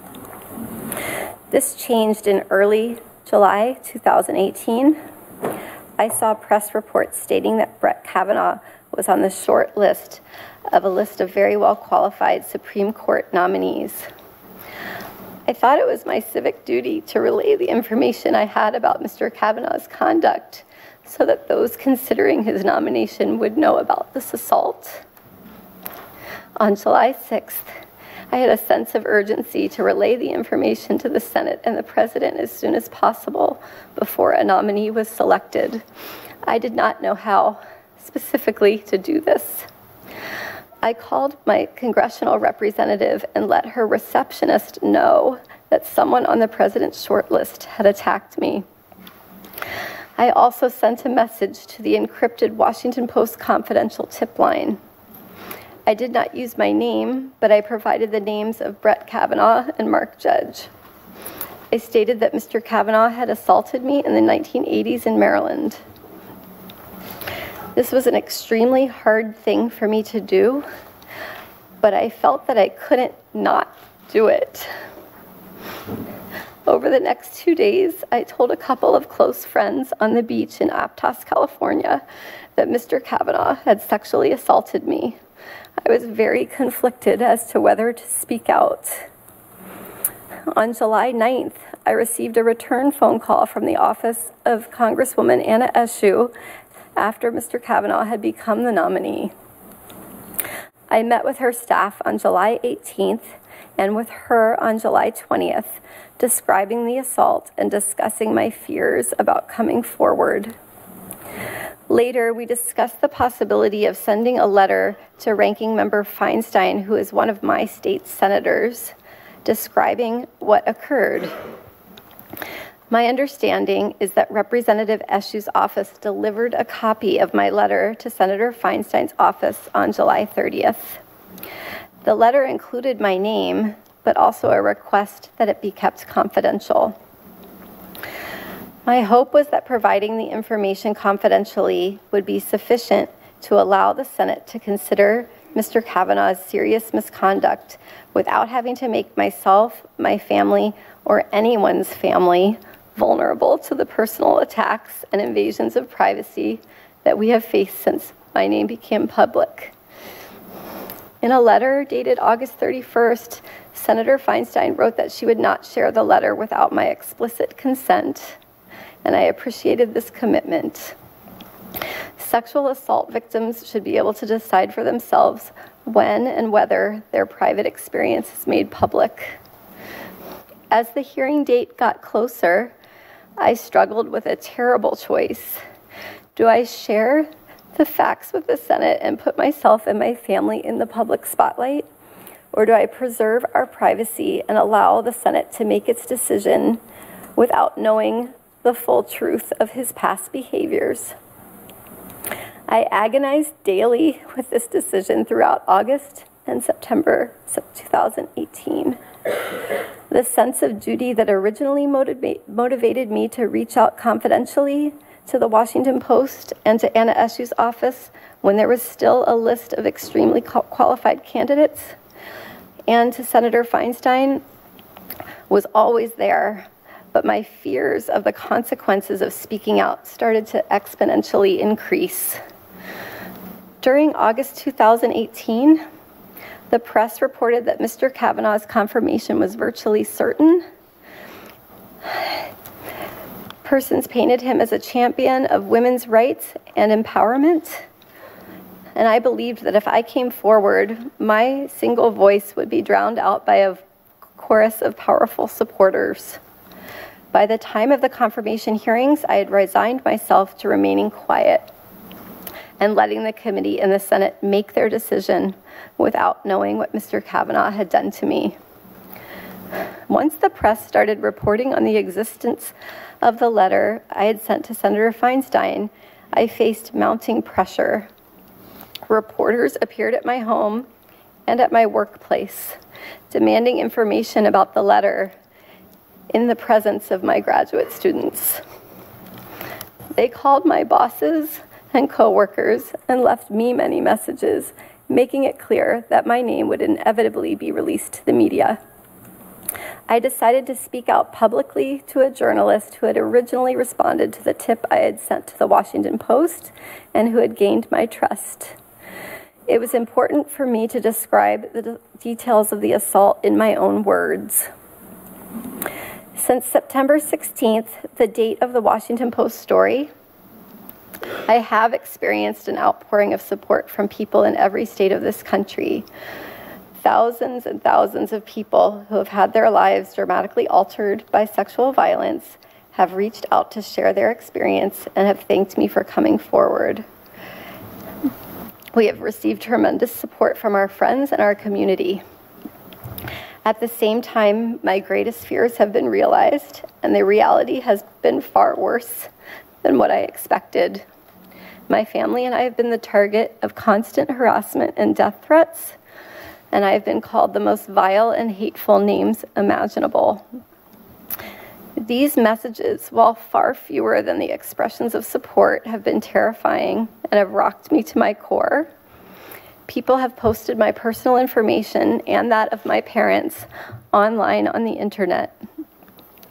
This changed in early July two thousand eighteen. I saw press reports stating that Brett Kavanaugh was on the short list of a list of very well-qualified Supreme Court nominees. I thought it was my civic duty to relay the information I had about Mister Kavanaugh's conduct so that those considering his nomination would know about this assault. On July sixth, I had a sense of urgency to relay the information to the Senate and the President as soon as possible before a nominee was selected. I did not know how specifically to do this. I called my congressional representative and let her receptionist know that someone on the President's shortlist had attacked me. I also sent a message to the encrypted Washington Post confidential tip line. I did not use my name, but I provided the names of Brett Kavanaugh and Mark Judge. I stated that Mister Kavanaugh had assaulted me in the nineteen eighties in Maryland. This was an extremely hard thing for me to do, but I felt that I couldn't not do it. Over the next two days, I told a couple of close friends on the beach in Aptos, California, that Mister Kavanaugh had sexually assaulted me. I was very conflicted as to whether to speak out. On July ninth, I received a return phone call from the office of Congresswoman Anna Eshoo after Mister Kavanaugh had become the nominee. I met with her staff on July eighteenth and with her on July twentieth, describing the assault and discussing my fears about coming forward. Later, we discussed the possibility of sending a letter to Ranking Member Feinstein, who is one of my state senators, describing what occurred. My understanding is that Representative Eshoo's office delivered a copy of my letter to Senator Feinstein's office on July thirtieth. The letter included my name, but also a request that it be kept confidential. My hope was that providing the information confidentially would be sufficient to allow the Senate to consider Mister Kavanaugh's serious misconduct without having to make myself, my family, or anyone's family vulnerable to the personal attacks and invasions of privacy that we have faced since my name became public. In a letter dated August thirty-first, Senator Feinstein wrote that she would not share the letter without my explicit consent, and I appreciated this commitment. Sexual assault victims should be able to decide for themselves when and whether their private experience is made public. As the hearing date got closer, I struggled with a terrible choice. Do I share the facts with the Senate and put myself and my family in the public spotlight? Or do I preserve our privacy and allow the Senate to make its decision without knowing the full truth of his past behaviors? I agonized daily with this decision throughout August and September two thousand eighteen. The sense of duty that originally motiva- motivated me to reach out confidentially to the Washington Post and to Anna Eshoo's office when there was still a list of extremely qualified candidates, and to Senator Feinstein was always there, but my fears of the consequences of speaking out started to exponentially increase. During August two thousand eighteen, the press reported that Mister Kavanaugh's confirmation was virtually certain. Persons painted him as a champion of women's rights and empowerment. And I believed that if I came forward, my single voice would be drowned out by a chorus of powerful supporters. By the time of the confirmation hearings, I had resigned myself to remaining quiet and letting the committee and the Senate make their decision without knowing what Mister Kavanaugh had done to me. Once the press started reporting on the existence of the letter I had sent to Senator Feinstein, I faced mounting pressure. Reporters appeared at my home and at my workplace, demanding information about the letter in the presence of my graduate students. They called my bosses and coworkers and left me many messages, making it clear that my name would inevitably be released to the media. I decided to speak out publicly to a journalist who had originally responded to the tip I had sent to the Washington Post and who had gained my trust. It was important for me to describe the de- details of the assault in my own words. Since September sixteenth, the date of the Washington Post story, I have experienced an outpouring of support from people in every state of this country. Thousands and thousands of people who have had their lives dramatically altered by sexual violence have reached out to share their experience and have thanked me for coming forward. We have received tremendous support from our friends and our community. At the same time, my greatest fears have been realized, and the reality has been far worse than what I expected. My family and I have been the target of constant harassment and death threats, and I have been called the most vile and hateful names imaginable. These messages, while far fewer than the expressions of support, have been terrifying and have rocked me to my core. People have posted my personal information and that of my parents online on the internet.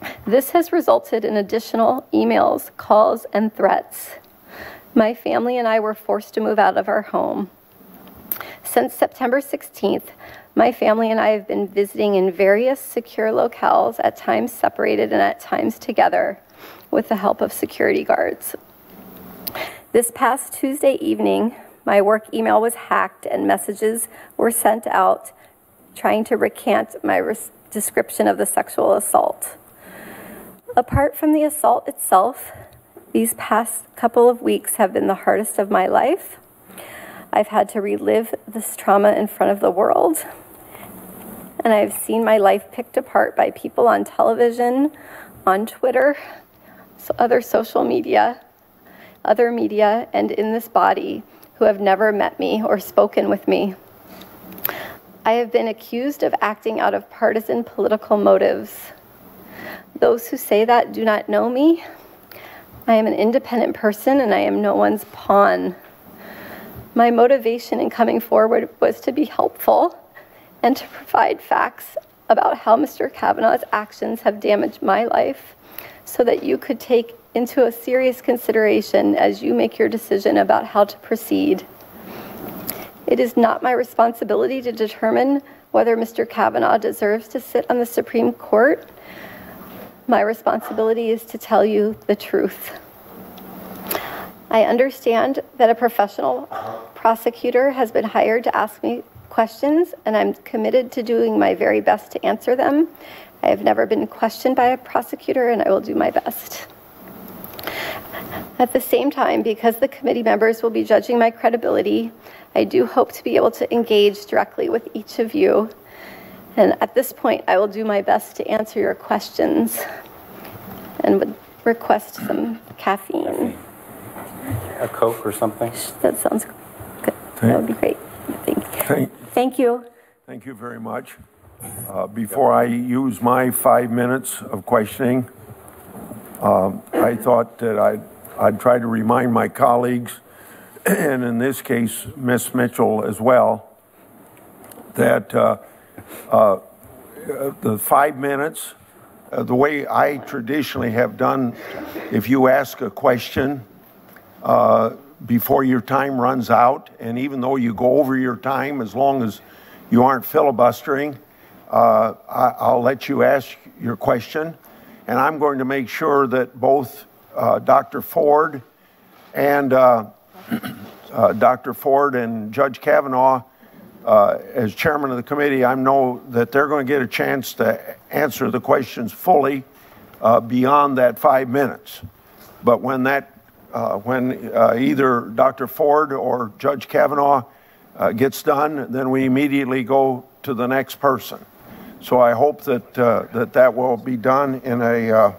This has resulted in additional emails, calls, and threats. My family and I were forced to move out of our home. Since September sixteenth, my family and I have been visiting in various secure locales, at times separated and at times together, with the help of security guards. This past Tuesday evening, my work email was hacked and messages were sent out trying to recant my res- description of the sexual assault. Apart from the assault itself, these past couple of weeks have been the hardest of my life. I've had to relive this trauma in front of the world, and I've seen my life picked apart by people on television, on Twitter, so other social media, other media, and in this body who have never met me or spoken with me. I have been accused of acting out of partisan political motives. Those who say that do not know me. I am an independent person and I am no one's pawn. My motivation in coming forward was to be helpful and to provide facts about how Mister Kavanaugh's actions have damaged my life so that you could take into a serious consideration as you make your decision about how to proceed. It is not my responsibility to determine whether Mister Kavanaugh deserves to sit on the Supreme Court. My responsibility is to tell you the truth. I understand that a professional prosecutor has been hired to ask me questions, and I'm committed to doing my very best to answer them. I have never been questioned by a prosecutor, and I will do my best. At the same time, because the committee members will be judging my credibility, I do hope to be able to engage directly with each of you. And at this point, I will do my best to answer your questions and would request some caffeine. A Coke or something? That sounds good. That would be great. Thank you. Thank, Thank you. thank you very much. Uh, before I use my five minutes of questioning, um, I thought that I'd, I'd try to remind my colleagues, and in this case, Miz Mitchell as well, that uh, uh, the five minutes, uh, the way I traditionally have done, if you ask a question uh, before your time runs out, and even though you go over your time, as long as you aren't filibustering, uh, I, I'll let you ask your question. And I'm going to make sure that both uh, Doctor Ford and uh, uh, Doctor Ford and Judge Kavanaugh, uh, as chairman of the committee, I know that they're going to get a chance to answer the questions fully uh, beyond that five minutes. But when that, uh, when uh, either Doctor Ford or Judge Kavanaugh uh, gets done, then we immediately go to the next person. So I hope that uh, that that will be done in a. Uh,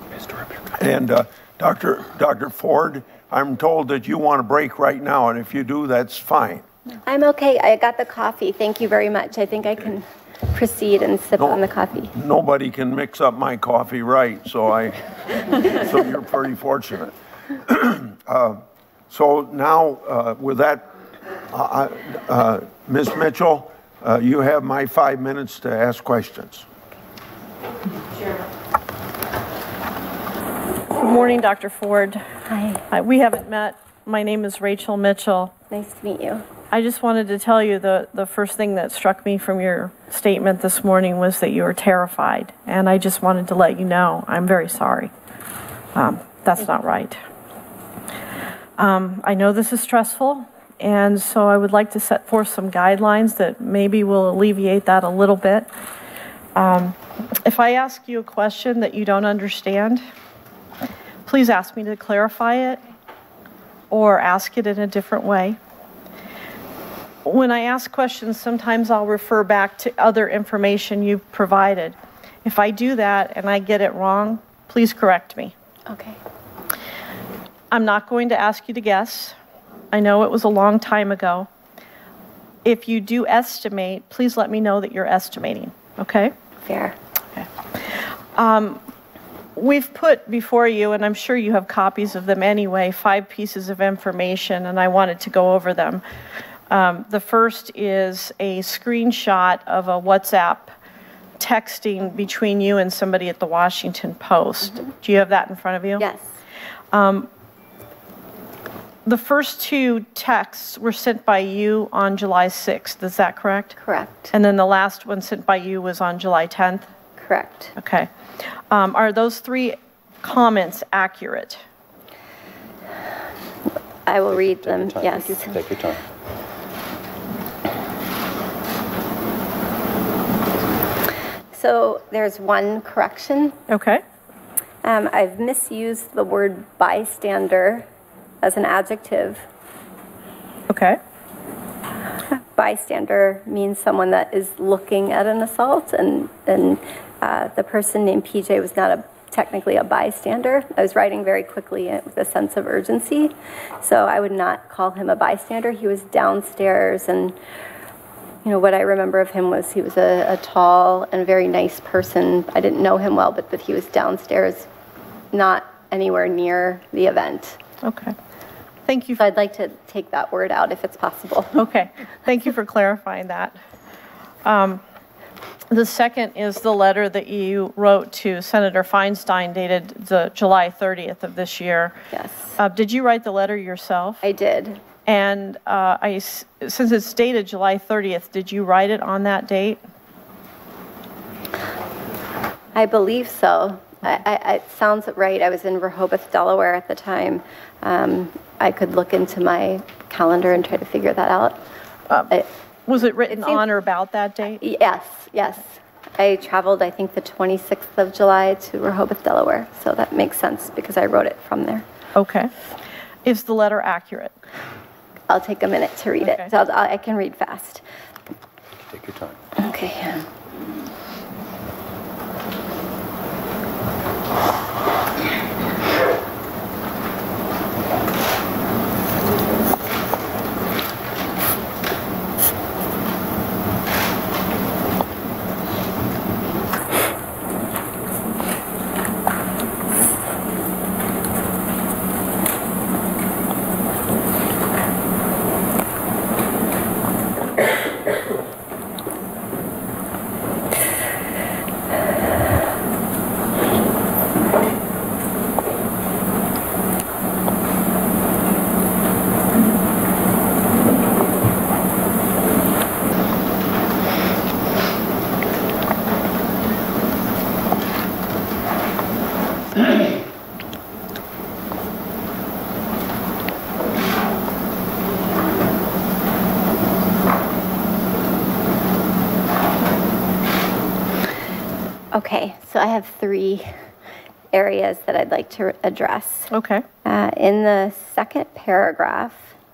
and uh, Doctor Doctor Ford, I'm told that you want a break right now, and if you do, that's fine. I'm okay. I got the coffee. Thank you very much. I think I can proceed and sip no, on the coffee. Nobody can mix up my coffee right, so I. So you're pretty fortunate. uh, so now, uh, with that, uh, uh, Miz Mitchell. Uh, you have my five minutes to ask questions. Good morning, Doctor Ford. Hi. Hi. We haven't met. My name is Rachel Mitchell. Nice to meet you. I just wanted to tell you the, the first thing that struck me from your statement this morning was that you were terrified. And I just wanted to let you know I'm very sorry. Um, that's not right. Um, I know this is stressful. And so I would like to set forth some guidelines that maybe will alleviate that a little bit. Um, if I ask you a question that you don't understand, please ask me to clarify it or ask it in a different way. When I ask questions, sometimes I'll refer back to other information you've provided. If I do that and I get it wrong, please correct me. Okay. I'm not going to ask you to guess. I know it was a long time ago. If you do estimate, please let me know that you're estimating, okay? Fair. Okay. Um, we've put before you, and I'm sure you have copies of them anyway, five pieces of information, and I wanted to go over them. Um, the first is a screenshot of a WhatsApp texting between you and somebody at the Washington Post. Mm-hmm. Do you have that in front of you? Yes. Um, the first two texts were sent by you on July sixth, is that correct? Correct. And then the last one sent by you was on July tenth? Correct. Okay. Um, are those three comments accurate? I will read them, yes. Take your time. So there's one correction. Okay. Um, I've misused the word bystander as an adjective. Okay. Bystander means someone that is looking at an assault, and, and uh, the person named P J was not a, technically a bystander. I was writing very quickly with a sense of urgency, so I would not call him a bystander. He was downstairs, and you know, what I remember of him was he was a, a tall and very nice person. I didn't know him well, but that he was downstairs, not anywhere near the event. Okay. Thank you. So I'd like to take that word out if it's possible. Okay. Thank you for clarifying that. Um, the second is the letter that you wrote to Senator Feinstein dated the July thirtieth of this year. Yes. Uh, did you write the letter yourself? I did. And uh, I, since it's dated July thirtieth, did you write it on that date? I believe so. I, I, it sounds right. I was in Rehoboth, Delaware at the time. Um, I could look into my calendar and try to figure that out. Um, I, was it written it seemed, on or about that date? Yes, yes. I traveled, I think, the twenty-sixth of July to Rehoboth, Delaware. So that makes sense because I wrote it from there. Okay. Is the letter accurate? I'll take a minute to read Okay. it. So I'll, I can read fast. Take your time. Okay. Okay, so I have three areas that I'd like to address. Okay. Uh, in the second paragraph,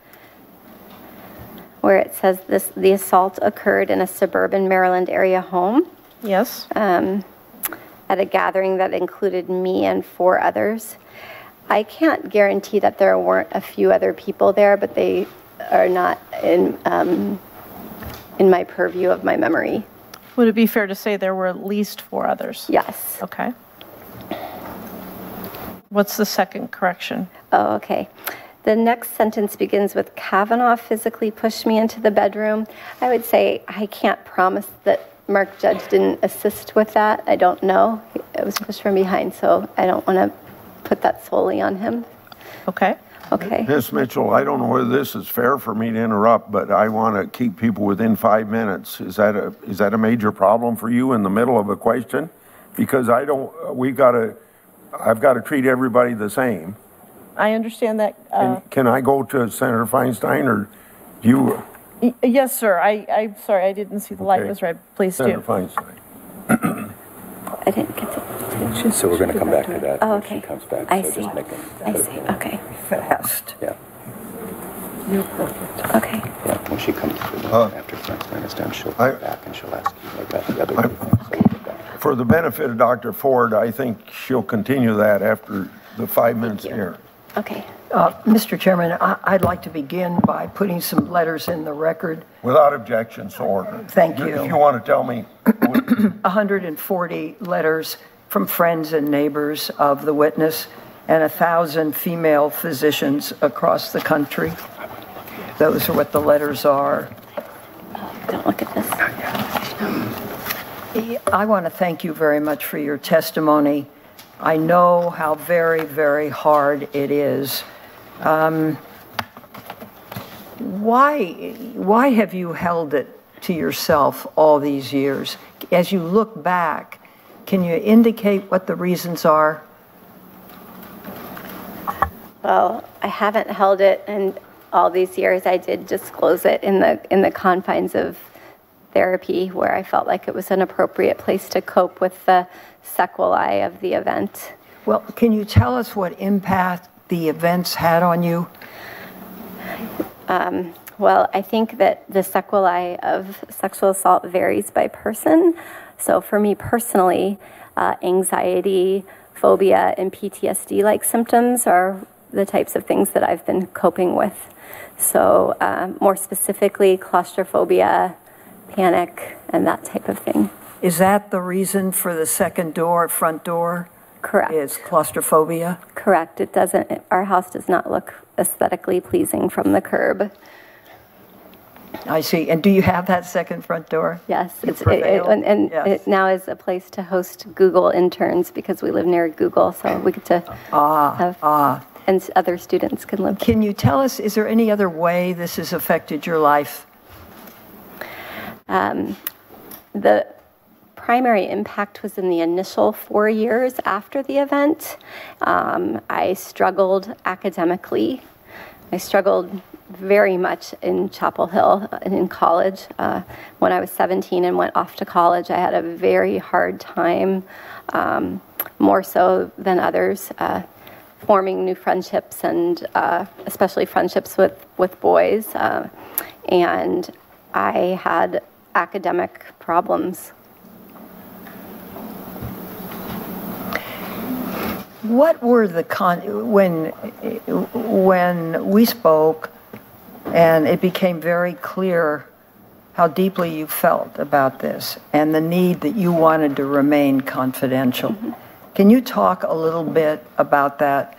where it says this, the assault occurred in a suburban Maryland area home. Yes. Um, at a gathering that included me and four others. I can't guarantee that there weren't a few other people there, but they are not in um, in my purview of my memory. Would it be fair to say there were at least four others? Yes. Okay. What's the second correction? Oh, okay. The next sentence begins with Kavanaugh physically pushed me into the bedroom. I would say I can't promise that Mark Judge didn't assist with that. I don't know. It was pushed from behind, so I don't want to put that solely on him. Okay. Okay. Miz Mitchell, I don't know whether this is fair for me to interrupt, but I want to keep people within five minutes. Is that a is that a major problem for you in the middle of a question? Because I don't. We've got to. I've got to treat everybody the same. I understand that. Uh, And can I go to Senator Feinstein, or do you? y- yes, sir. I, I'm sorry, I didn't see the light Okay. was red. Please Senator do. Feinstein. I didn't get to. So we're going to come back to that Oh, when okay. she comes back. I so see. Just make it, I see. Okay. Fast. Yeah. Okay. Yeah. When she comes to Uh, after Feinstein is done, she'll I- come back and she'll ask you about the other I- two things. So we'll get back. For the benefit of Doctor Ford, I think she'll continue that after the five minutes you. here. Okay. Uh, Mister Chairman, I- I'd like to begin by putting some letters in the record. Without objection, so ordered. Thank you. If you want to tell me, one hundred forty letters from friends and neighbors of the witness, and one thousand female physicians across the country. Those are what the letters are. Don't look at this. I want to thank you very much for your testimony. I know how very, very hard it is. Um, why, why have you held it to yourself all these years? As you look back, can you indicate what the reasons are? Well, I haven't held it in all these years. I did disclose it in the in the confines of therapy, where I felt like it was an appropriate place to cope with the sequelae of the event. Well, can you tell us what impact the events had on you? Um, well, I think that the sequelae of sexual assault varies by person. So for me personally, uh, anxiety, phobia, and P T S D-like symptoms are the types of things that I've been coping with. So uh, more specifically, claustrophobia, panic, and that type of thing. Is that the reason for the second door, front door? Correct. Is claustrophobia? Correct. It doesn't, our house does not look aesthetically pleasing from the curb. I see. And do you have that second front door? Yes. You It's, it, it, and and yes. it now is a place to host Google interns because we live near Google, so we get to ah, have, ah. and other students can live. Can you tell us, is there any other way this has affected your life? Um, the primary impact was in the initial four years after the event. Um, I struggled academically. I struggled very much in Chapel Hill and in college. Uh, when I was seventeen and went off to college, I had a very hard time, um, more so than others, uh, forming new friendships and uh, especially friendships with, with boys. Uh, and I had academic problems. What were the con, when, when we spoke and it became very clear how deeply you felt about this and the need that you wanted to remain confidential. Mm-hmm. Can you talk a little bit about that?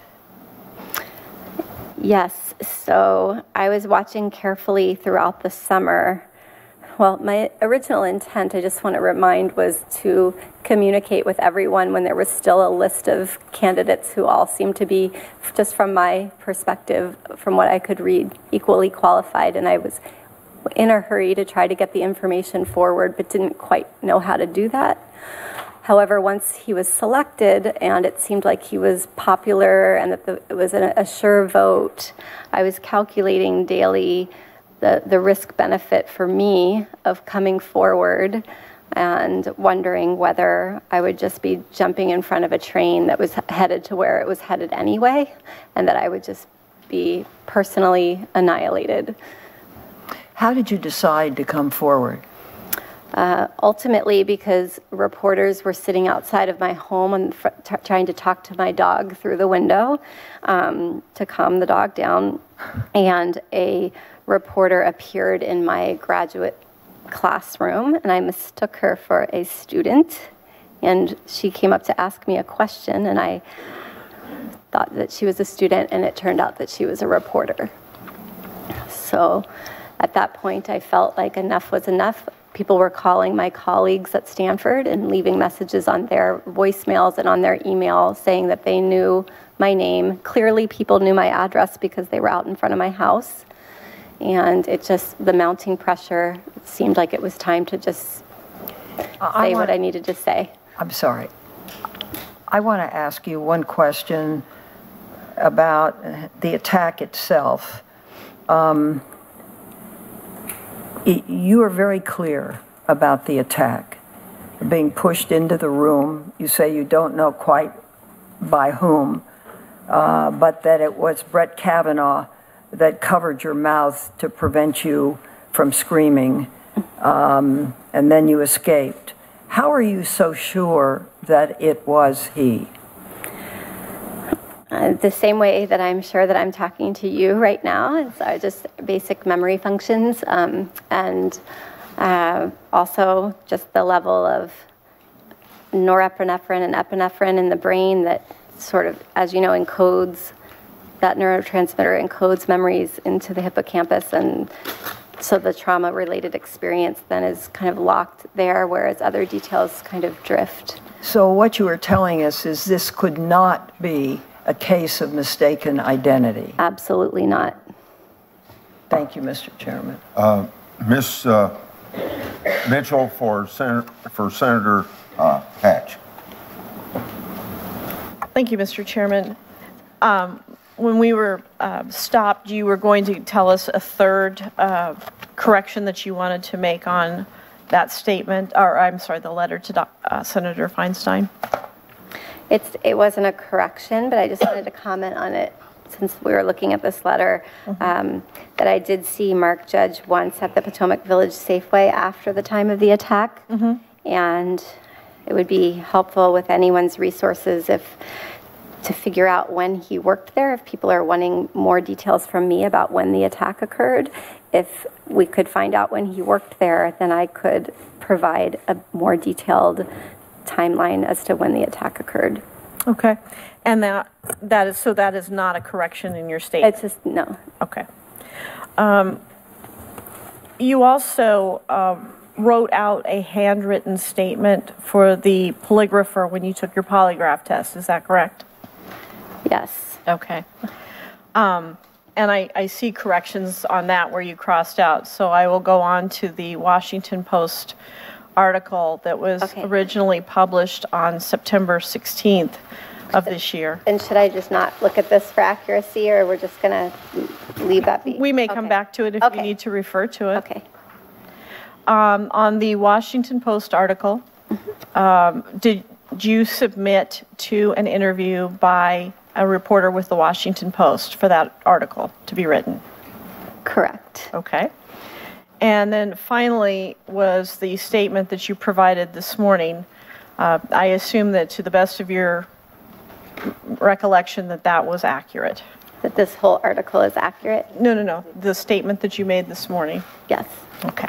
Yes, so I was watching carefully throughout the summer. Well, my original intent, I just want to remind, was to communicate with everyone when there was still a list of candidates who all seemed to be, just from my perspective, from what I could read, equally qualified. And I was in a hurry to try to get the information forward, but didn't quite know how to do that. However, once he was selected and it seemed like he was popular and that the, it was a, a sure vote, I was calculating daily the, the risk benefit for me of coming forward and wondering whether I would just be jumping in front of a train that was headed to where it was headed anyway, and that I would just be personally annihilated. How did you decide to come forward? Uh, ultimately, because reporters were sitting outside of my home and fr- t- trying to talk to my dog through the window um, to calm the dog down, and a reporter appeared in my graduate classroom, and I mistook her for a student, and she came up to ask me a question, and I thought that she was a student, and it turned out that she was a reporter. So at that point, I felt like enough was enough. People were calling my colleagues at Stanford and leaving messages on their voicemails and on their email saying that they knew my name. Clearly, people knew my address because they were out in front of my house. And it just, the mounting pressure, it seemed like it was time to just I say want, what I needed to say. I'm sorry. I want to ask you one question about the attack itself. Um, it, you are very clear about the attack. Being pushed into the room, you say you don't know quite by whom, uh, but that it was Brett Kavanaugh that covered your mouth to prevent you from screaming, um, and then you escaped. How are you so sure that it was he? Uh, the same way that I'm sure that I'm talking to you right now. It's uh, just basic memory functions, um, and uh, also just the level of norepinephrine and epinephrine in the brain that sort of, as you know, encodes, that neurotransmitter encodes memories into the hippocampus and So the trauma-related experience then is kind of locked there, whereas other details kind of drift. So what you are telling us is this could not be a case of mistaken identity. Absolutely not. Thank you, Mister Chairman. Uh, Miz Uh, Mitchell for, Sen- for Senator uh, Hatch. Thank you, Mister Chairman. Um, when we were uh, stopped, you were going to tell us a third uh, correction that you wanted to make on that statement, or I'm sorry, the letter to doc, uh, Senator Feinstein. It's, it wasn't a correction, but I just wanted to comment on it since we were looking at this letter, mm-hmm. um, that I did see Mark Judge once at the Potomac Village Safeway after the time of the attack. Mm-hmm. And it would be helpful with anyone's resources if to figure out when he worked there, if people are wanting more details from me about when the attack occurred. If we could find out when he worked there, then I could provide a more detailed timeline as to when the attack occurred. Okay. And that that is so that is not a correction in your statement? It's just, no. Okay. Um, you also uh, wrote out a handwritten statement for the polygrapher when you took your polygraph test. Is that correct? Yes. Okay. Um, and I, I see corrections on that where you crossed out. So I will go on to the Washington Post article that was okay. originally published on September sixteenth of this year. And should I just not look at this for accuracy, or we're just going to leave that be? We may okay. come back to it if okay. you need to refer to it. Okay. Um, on the Washington Post article, mm-hmm. um, did you submit to an interview by a reporter with the Washington Post for that article to be written? Correct. Okay. And then finally was the statement that you provided this morning. Uh, I assume that to the best of your recollection that that was accurate. That this whole article is accurate? No, no, no. The statement that you made this morning. Yes. Okay.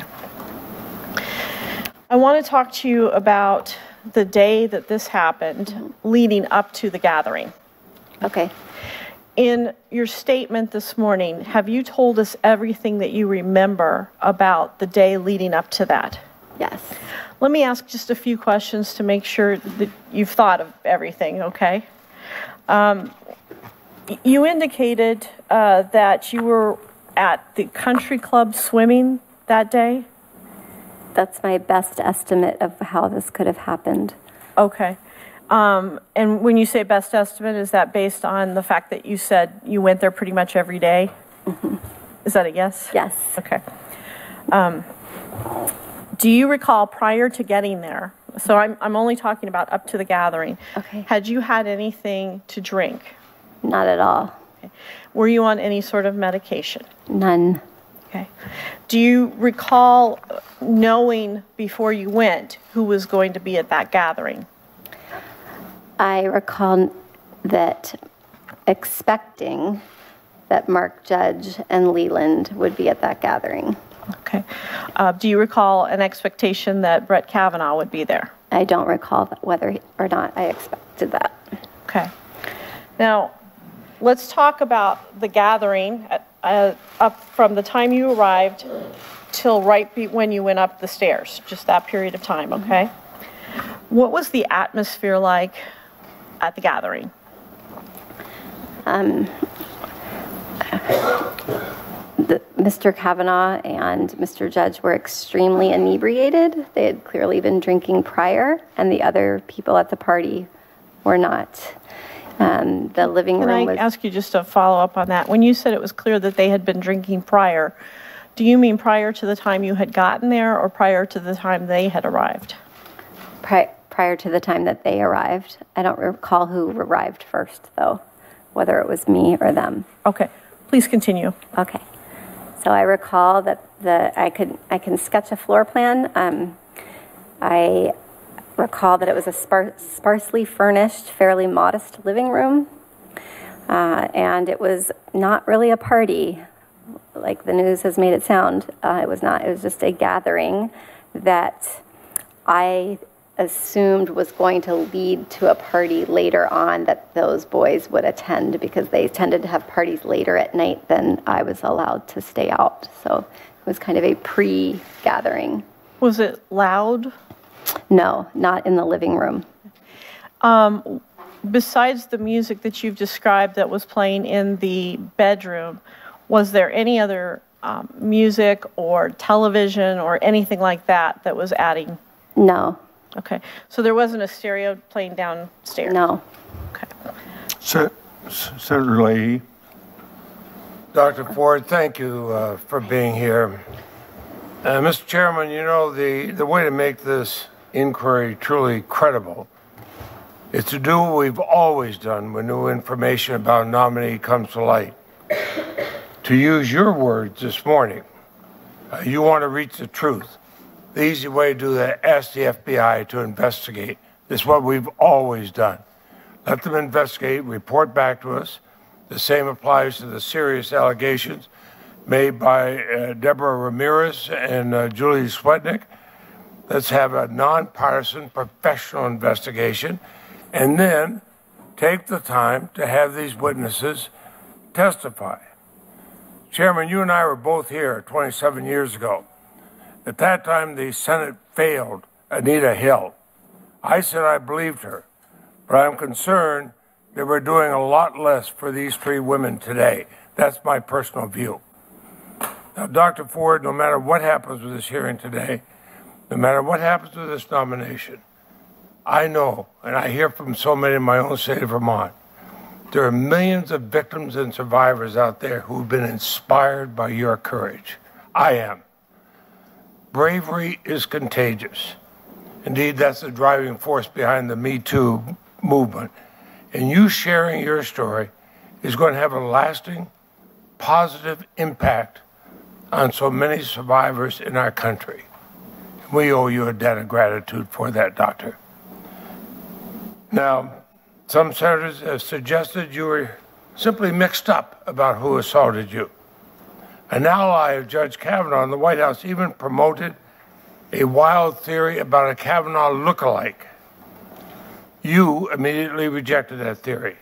I want to talk to you about the day that this happened, mm-hmm. leading up to the gathering. Okay. In your statement this morning, have you told us everything that you remember about the day leading up to that? Yes. Let me ask just a few questions to make sure that you've thought of everything, okay? Um, you indicated uh, that you were at the country club swimming that day? That's my best estimate of how this could have happened. Okay. Um, and when you say best estimate, is that based on the fact that you said you went there pretty much every day? Mm-hmm. Is that a yes? Yes. Okay. Um, do you recall prior to getting there, so I'm, I'm only talking about up to the gathering, okay. had you had anything to drink? Not at all. Okay. Were you on any sort of medication? None. Okay. Do you recall knowing before you went who was going to be at that gathering? I recall that expecting that Mark Judge and Leland would be at that gathering. Okay. Uh, do you recall an expectation that Brett Kavanaugh would be there? I don't recall whether or not I expected that. Okay. Now, let's talk about the gathering uh, up from the time you arrived till right be- when you went up the stairs, just that period of time, okay? Mm-hmm. What was the atmosphere like at the gathering? Um, the, Mister Kavanaugh and Mister Judge were extremely inebriated. They had clearly been drinking prior, and the other people at the party were not. Um, the living Can room I was... ask you just to follow up on that? When you said it was clear that they had been drinking prior, do you mean prior to the time you had gotten there or prior to the time they had arrived? Pri- prior to the time that they arrived. I don't recall who arrived first, though, whether it was me or them. Okay. Please continue. Okay. So I recall that the I could I can sketch a floor plan. Um, I recall that it was a spar- sparsely furnished, fairly modest living room, uh, and it was not really a party, like the news has made it sound. Uh, it was not. It was just a gathering that I assumed was going to lead to a party later on that those boys would attend, because they tended to have parties later at night than I was allowed to stay out. So It was kind of a pre-gathering. Was it loud? No, not in the living room. Um, besides the music that you've described that was playing in the bedroom, was there any other um, music or television or anything like that that was adding? No. Okay, so there wasn't a stereo playing downstairs? No. Okay. Sen- Senator Leahy. Doctor Ford, thank you uh, for being here. Uh, Mister Chairman, you know, the, the way to make this inquiry truly credible is to do what we've always done when new information about a nominee comes to light. To use your words this morning, uh, you want to reach the truth. The easy way to do that, ask the F B I to investigate. This is what we've always done. Let them investigate, report back to us. The same applies to the serious allegations made by uh, Deborah Ramirez and uh, Julie Swetnick. Let's have a nonpartisan professional investigation and then take the time to have these witnesses testify. Chairman, you and I were both here twenty-seven years ago. At that time, the Senate failed Anita Hill. I said I believed her, but I'm concerned that we're doing a lot less for these three women today. That's my personal view. Now, Doctor Ford, no matter what happens with this hearing today, no matter what happens with this nomination, I know, and I hear from so many in my own state of Vermont, there are millions of victims and survivors out there who've been inspired by your courage. I am. Bravery is contagious. Indeed, that's the driving force behind the Me Too movement. And you sharing your story is going to have a lasting, positive impact on so many survivors in our country. We owe you a debt of gratitude for that, Doctor. Now, some senators have suggested you were simply mixed up about who assaulted you. An ally of Judge Kavanaugh in the White House even promoted a wild theory about a Kavanaugh lookalike. You immediately rejected that theory,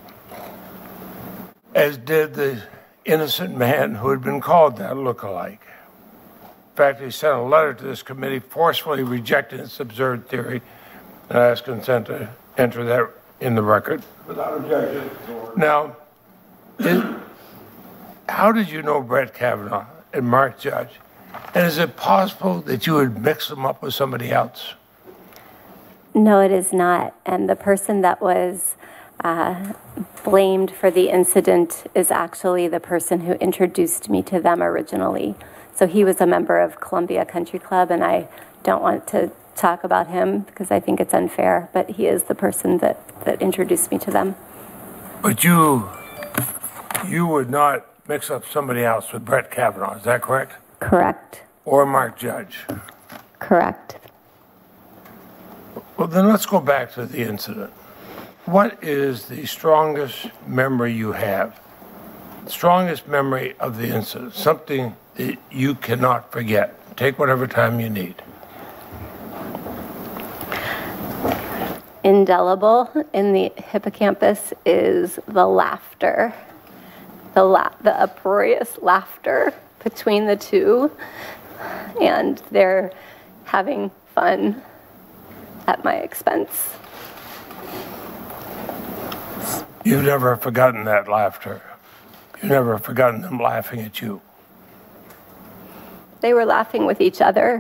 as did the innocent man who had been called that lookalike. In fact, he sent a letter to this committee forcefully rejecting this absurd theory, and I ask consent to enter that in the record. Without objection. Now, is, how did you know Brett Kavanaugh and Mark Judge? And is it possible that you would mix them up with somebody else? No, it is not. And the person that was uh, blamed for the incident is actually the person who introduced me to them originally. So he was a member of Columbia Country Club, and I don't want to talk about him because I think it's unfair, but he is the person that, that introduced me to them. But you, you would not mix up somebody else with Brett Kavanaugh, is that correct? Correct. Or Mark Judge? Correct. Well, then let's go back to the incident. What is the strongest memory you have? Strongest memory of the incident, something that you cannot forget. Take whatever time you need. Indelible in the hippocampus is the laughter, the la- the uproarious laughter between the two, and they're having fun at my expense. You've never forgotten that laughter. You've never forgotten them laughing at you. They were laughing with each other.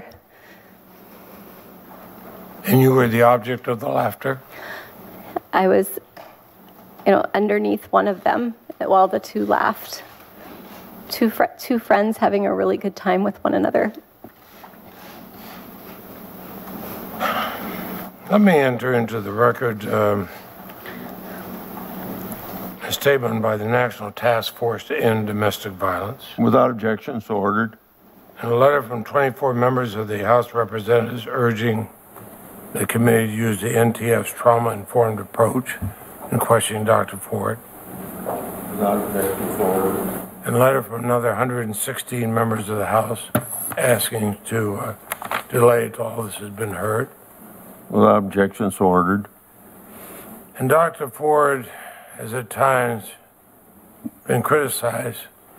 And you were the object of the laughter? I was, you know, underneath one of them while the two laughed. Two, fr- two friends having a really good time with one another. Let me enter into the record um, a statement by the National Task Force to End Domestic Violence. Without objection, so ordered. And a letter from twenty-four members of the House of Representatives urging the committee to use the N T F's trauma-informed approach in questioning Doctor Ford. Without objection, so ordered. And a letter from another one hundred sixteen members of the House asking to uh, delay till all this has been heard. Without objection, so ordered. And Doctor Ford has at times been criticized for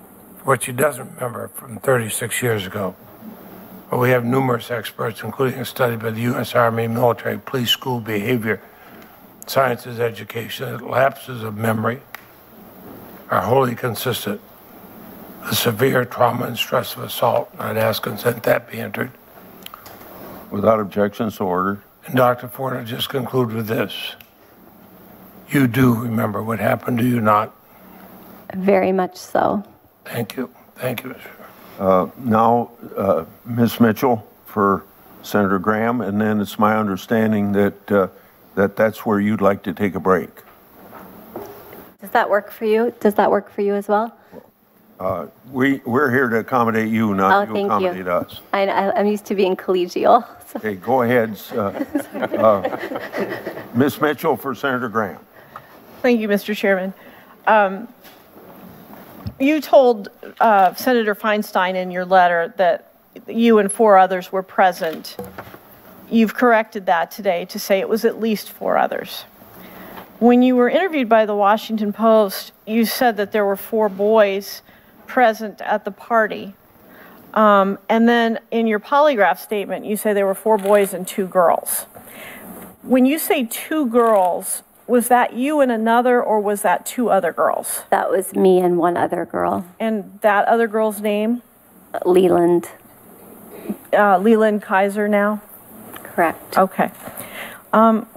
what she doesn't remember from thirty-six years ago. But we have numerous experts, including a study by the U S Army Military Police School Behavior Sciences Education, that lapses of memory are wholly consistent with severe trauma and stress of assault. I'd ask consent that be entered. Without objection, so ordered. And Doctor Ford, I'll just conclude with this. You do remember what happened, do you not? Very much so. Thank you. Thank you, Mister Uh, now, uh, Miz Mitchell for Senator Graham, and then it's my understanding that uh, that that's where you'd like to take a break. Does that work for you? Does that work for you as well? Uh, we we're here to accommodate you, not Oh, you thank accommodate you. us. I, I, I'm used to being collegial. So. Okay, go ahead, uh, uh, Miz Mitchell for Senator Graham. Thank you, Mister Chairman. Um, you told uh, Senator Feinstein in your letter that you and four others were present. You've corrected that today to say it was at least four others. When you were interviewed by the Washington Post, you said that there were four boys present at the party. Um, and then in your polygraph statement, you say there were four boys and two girls. When you say two girls, was that you and another, or was that two other girls? That was me and one other girl. And that other girl's name? Leland. Uh, Leland Kaiser now? Correct. Okay. Um,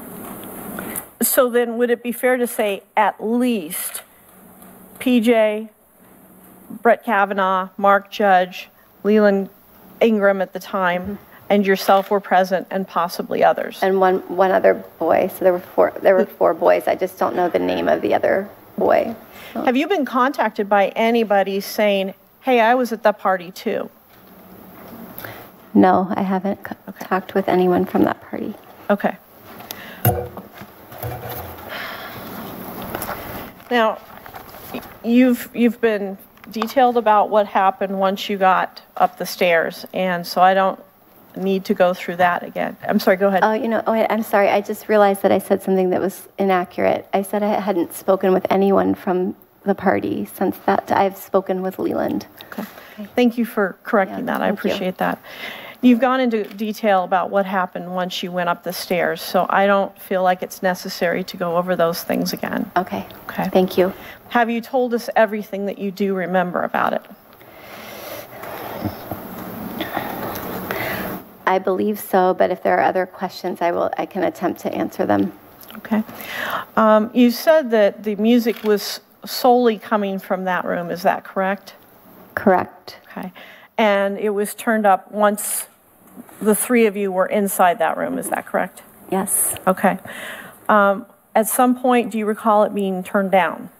so then would it be fair to say at least P J, Brett Kavanaugh, Mark Judge, Leland Ingram at the time, mm-hmm. and yourself were present, and possibly others? And one one other boy. So there were four. There were four boys. I just don't know the name of the other boy. So. Have you been contacted by anybody saying, "Hey, I was at that party too"? No, I haven't co- okay. talked with anyone from that party. Okay. Now, you've you've been detailed about what happened once you got up the stairs, and so I don't need to go through that again. I'm sorry, go ahead. Oh, you know, oh, I'm sorry. I just realized that I said something that was inaccurate. I said I hadn't spoken with anyone from the party since that. I've spoken with Leland. Okay. Thank you for correcting Yeah, that. I appreciate you. that. You've gone into detail about what happened once you went up the stairs, so I don't feel like it's necessary to go over those things again. Okay. Okay. Thank you. Have you told us everything that you do remember about it? I believe so, but if there are other questions, I will. I can attempt to answer them. Okay. Um, you said that the music was solely coming from that room. Is that correct? Correct. Okay. And it was turned up once the three of you were inside that room. Is that correct? Yes. Okay. Um, at some point, do you recall it being turned down?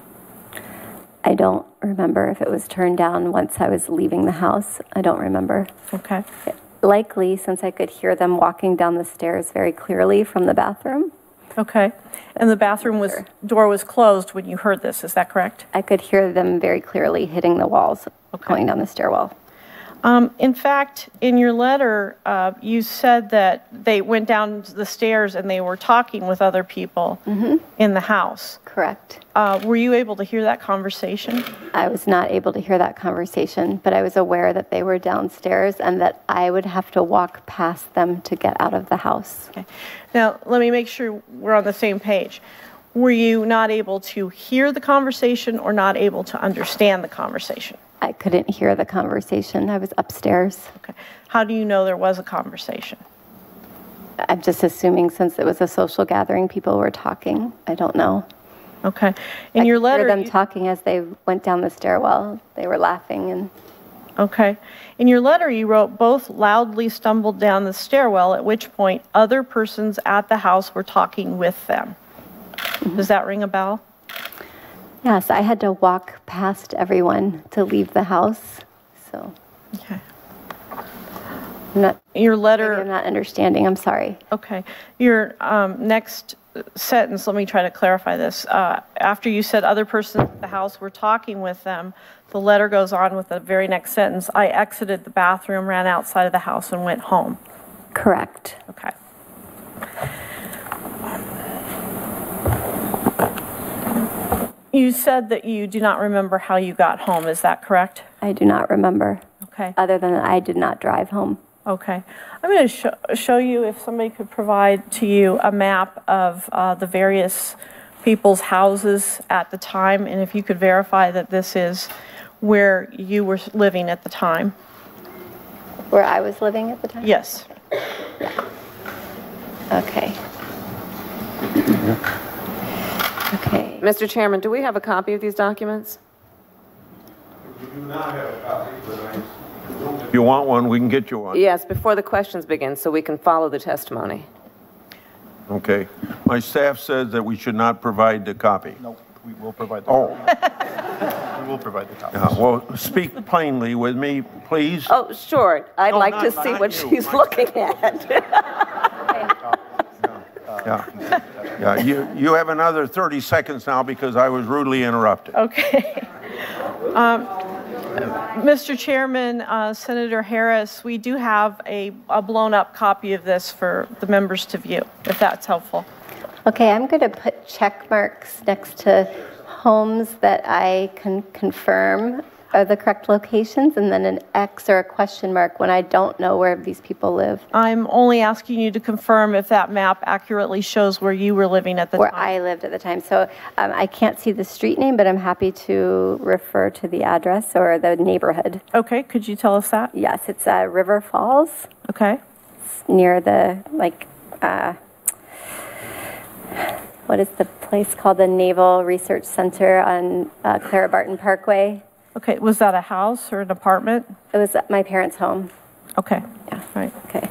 I don't remember if it was turned down once I was leaving the house. I don't remember. Okay. Likely, since I could hear them walking down the stairs very clearly from the bathroom. Okay. And the bathroom was door was closed when you heard this. Is that correct? I could hear them very clearly hitting the walls, okay. going down the stairwell. Um, in fact, in your letter, uh, you said that they went down the stairs and they were talking with other people mm-hmm. in the house. Correct. Uh, were you able to hear that conversation? I was not able to hear that conversation, but I was aware that they were downstairs and that I would have to walk past them to get out of the house. Okay. Now, let me make sure we're on the same page. Were you not able to hear the conversation or not able to understand the conversation? I couldn't hear the conversation. I was upstairs. Okay. How do you know there was a conversation? I'm just assuming since it was a social gathering, people were talking. I don't know. Okay. In I your letter, heard them you, talking as they went down the stairwell. They were laughing and. Okay. In your letter, you wrote both loudly stumbled down the stairwell, at which point other persons at the house were talking with them. Mm-hmm. Does that ring a bell? Yes, I had to walk past everyone to leave the house. So. Okay. I'm not, your letter. I'm not understanding. I'm sorry. Okay. Your um, next sentence, let me try to clarify this. Uh, after you said other persons at the house were talking with them, the letter goes on with the very next sentence. I exited the bathroom, ran outside of the house, and went home. Correct. Okay. You said that you do not remember how you got home. Is that correct? I do not remember. Okay. Other than I did not drive home. Okay. I'm going to sh show you, if somebody could provide to you a map of uh, the various people's houses at the time, and if you could verify that this is where you were living at the time. Where I was living at the time? Yes. Okay. Okay. Mister Chairman, do we have a copy of these documents? We do not have a copy, but I, if you want one, we can get you one. Yes, before the questions begin, so we can follow the testimony. Okay. My staff says that we should not provide the copy. No, we will provide the Oh. We will provide the copies. Yeah, well, speak plainly with me, please. Oh, sure. I'd No, like not- to see not what you. she's looking at. Yeah. Yeah, you, you have another thirty seconds now because I was rudely interrupted. Okay. Um, Mister Chairman, uh, Senator Harris, we do have a, a blown-up copy of this for the members to view, if that's helpful. Okay, I'm going to put check marks next to homes that I can confirm are the correct locations, and then an X or a question mark when I don't know where these people live. I'm only asking you to confirm if that map accurately shows where you were living at the Where time. I lived at the time. So um, I can't see the street name, but I'm happy to refer to the address or the neighborhood. Okay, could you tell us that? Yes, it's uh, River Falls. Okay. It's near the, like, uh, what is the place called? The Naval Research Center on uh, Clara Barton Parkway. Okay, was that a house or an apartment? It was at my parents' home. Okay. Yeah. Right. Okay.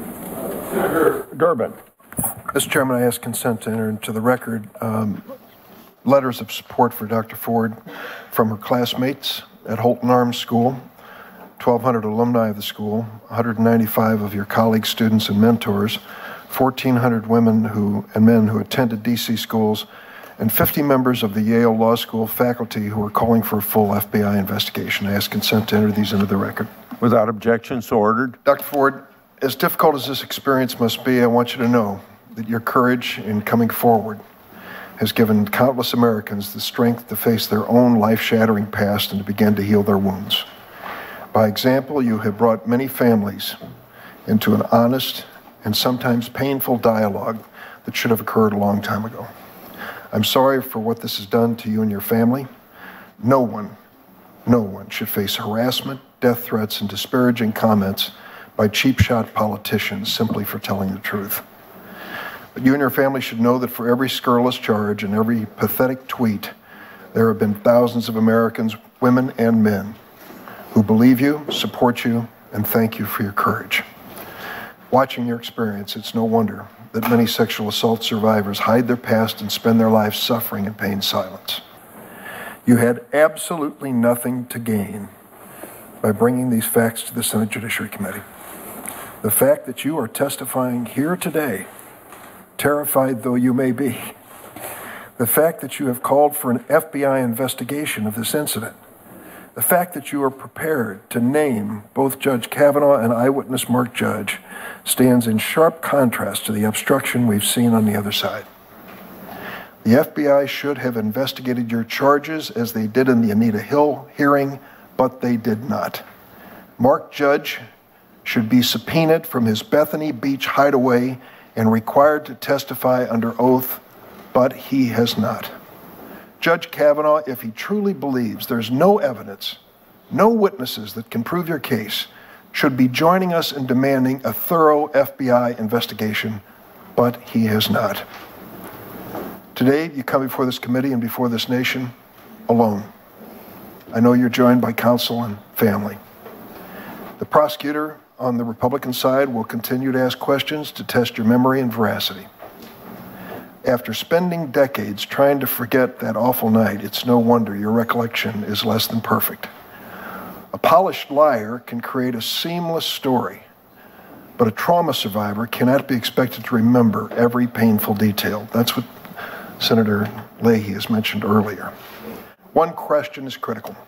Durbin. Mister Chairman, I ask consent to enter into the record um, letters of support for Doctor Ford from her classmates at Holton Arms School, twelve hundred alumni of the school, one hundred ninety-five of your colleagues, students, and mentors, fourteen hundred women who and men who attended D C schools, and fifty members of the Yale Law School faculty who are calling for a full F B I investigation. I ask consent to enter these into the record. Without objection, so ordered. Doctor Ford, as difficult as this experience must be, I want you to know that your courage in coming forward has given countless Americans the strength to face their own life-shattering past and to begin to heal their wounds. By example, you have brought many families into an honest and sometimes painful dialogue that should have occurred a long time ago. I'm sorry for what this has done to you and your family. No one, no one should face harassment, death threats, and disparaging comments by cheap-shot politicians simply for telling the truth. But you and your family should know that for every scurrilous charge and every pathetic tweet, there have been thousands of Americans, women and men, who believe you, support you, and thank you for your courage. Watching your experience, it's no wonder that many sexual assault survivors hide their past and spend their lives suffering in pain silence. You had absolutely nothing to gain by bringing these facts to the Senate Judiciary Committee. The fact that you are testifying here today, terrified though you may be, the fact that you have called for an F B I investigation of this incident, the fact that you are prepared to name both Judge Kavanaugh and eyewitness Mark Judge stands in sharp contrast to the obstruction we've seen on the other side. The F B I should have investigated your charges as they did in the Anita Hill hearing, but they did not. Mark Judge should be subpoenaed from his Bethany Beach hideaway and required to testify under oath, but he has not. Judge Kavanaugh, if he truly believes there's no evidence, no witnesses that can prove your case, should be joining us in demanding a thorough F B I investigation, but he has not. Today, you come before this committee and before this nation alone. I know you're joined by counsel and family. The prosecutor on the Republican side will continue to ask questions to test your memory and veracity. After spending decades trying to forget that awful night, it's no wonder your recollection is less than perfect. A polished liar can create a seamless story, but a trauma survivor cannot be expected to remember every painful detail. That's what Senator Leahy has mentioned earlier. One question is critical.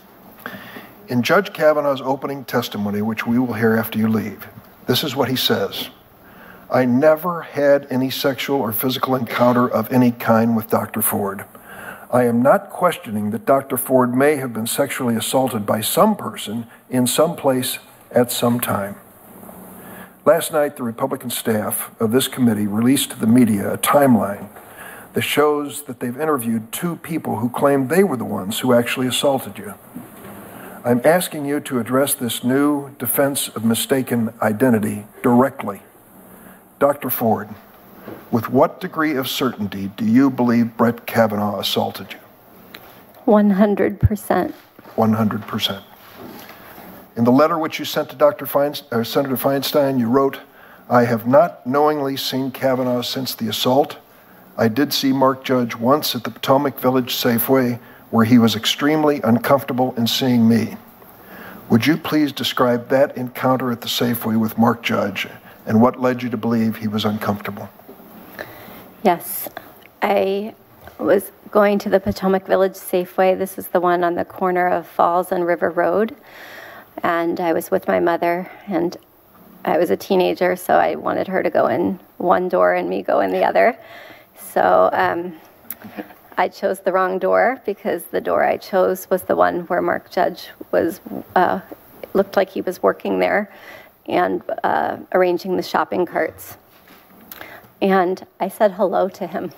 In Judge Kavanaugh's opening testimony, which we will hear after you leave, this is what he says. I never had any sexual or physical encounter of any kind with Doctor Ford. I am not questioning that Doctor Ford may have been sexually assaulted by some person in some place at some time. Last night, the Republican staff of this committee released to the media a timeline that shows that they've interviewed two people who claim they were the ones who actually assaulted you. I'm asking you to address this new defense of mistaken identity directly. Doctor Ford, with what degree of certainty do you believe Brett Kavanaugh assaulted you? one hundred percent. one hundred percent. In the letter which you sent to Doctor Feinstein, or Senator Feinstein, you wrote, I have not knowingly seen Kavanaugh since the assault. I did see Mark Judge once at the Potomac Village Safeway, where he was extremely uncomfortable in seeing me. Would you please describe that encounter at the Safeway with Mark Judge and what led you to believe he was uncomfortable? Yes, I was going to the Potomac Village Safeway. This is the one on the corner of Falls and River Road. And I was with my mother, and I was a teenager, so I wanted her to go in one door and me go in the other. So um, I chose the wrong door because the door I chose was the one where Mark Judge was, uh, looked like he was working there and uh, arranging the shopping carts. And I said hello to him.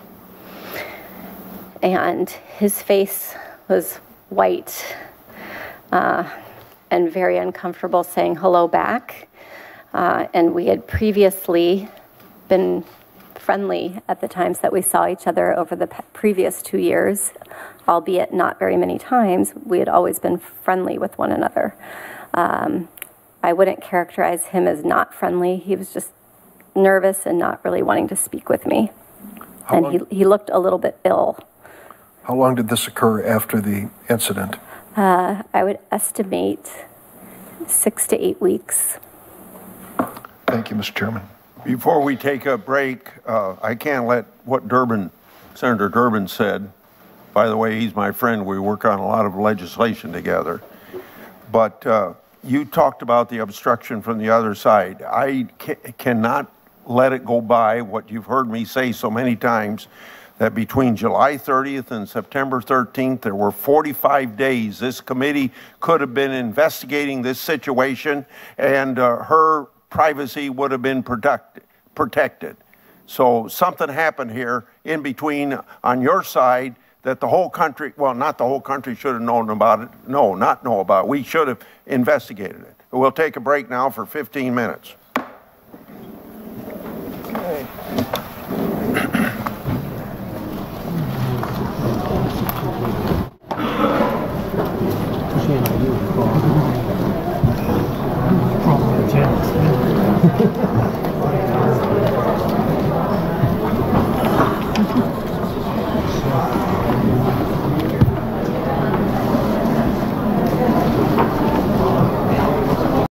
And his face was white uh, and very uncomfortable saying hello back. Uh, and we had previously been friendly at the times that we saw each other over the previous two years, albeit not very many times. We had always been friendly with one another. Um, I wouldn't characterize him as not friendly. He was just nervous and not really wanting to speak with me. How and long, he, he looked a little bit ill. How long did this occur after the incident? Uh, I would estimate six to eight weeks. Thank you, Mister Chairman. Before we take a break, uh, I can't let what Durbin, Senator Durbin said. By the way, he's my friend. We work on a lot of legislation together. But uh, you talked about the obstruction from the other side. I ca cannot let it go by what you've heard me say so many times, that between July thirtieth and September thirteenth, there were forty-five days this committee could have been investigating this situation, and uh, her privacy would have been protect, protected. So something happened here in between on your side that the whole country, well, not the whole country should have known about it. No, not know about it. We should have investigated it. We'll take a break now for fifteen minutes. Okay. Probably a chance.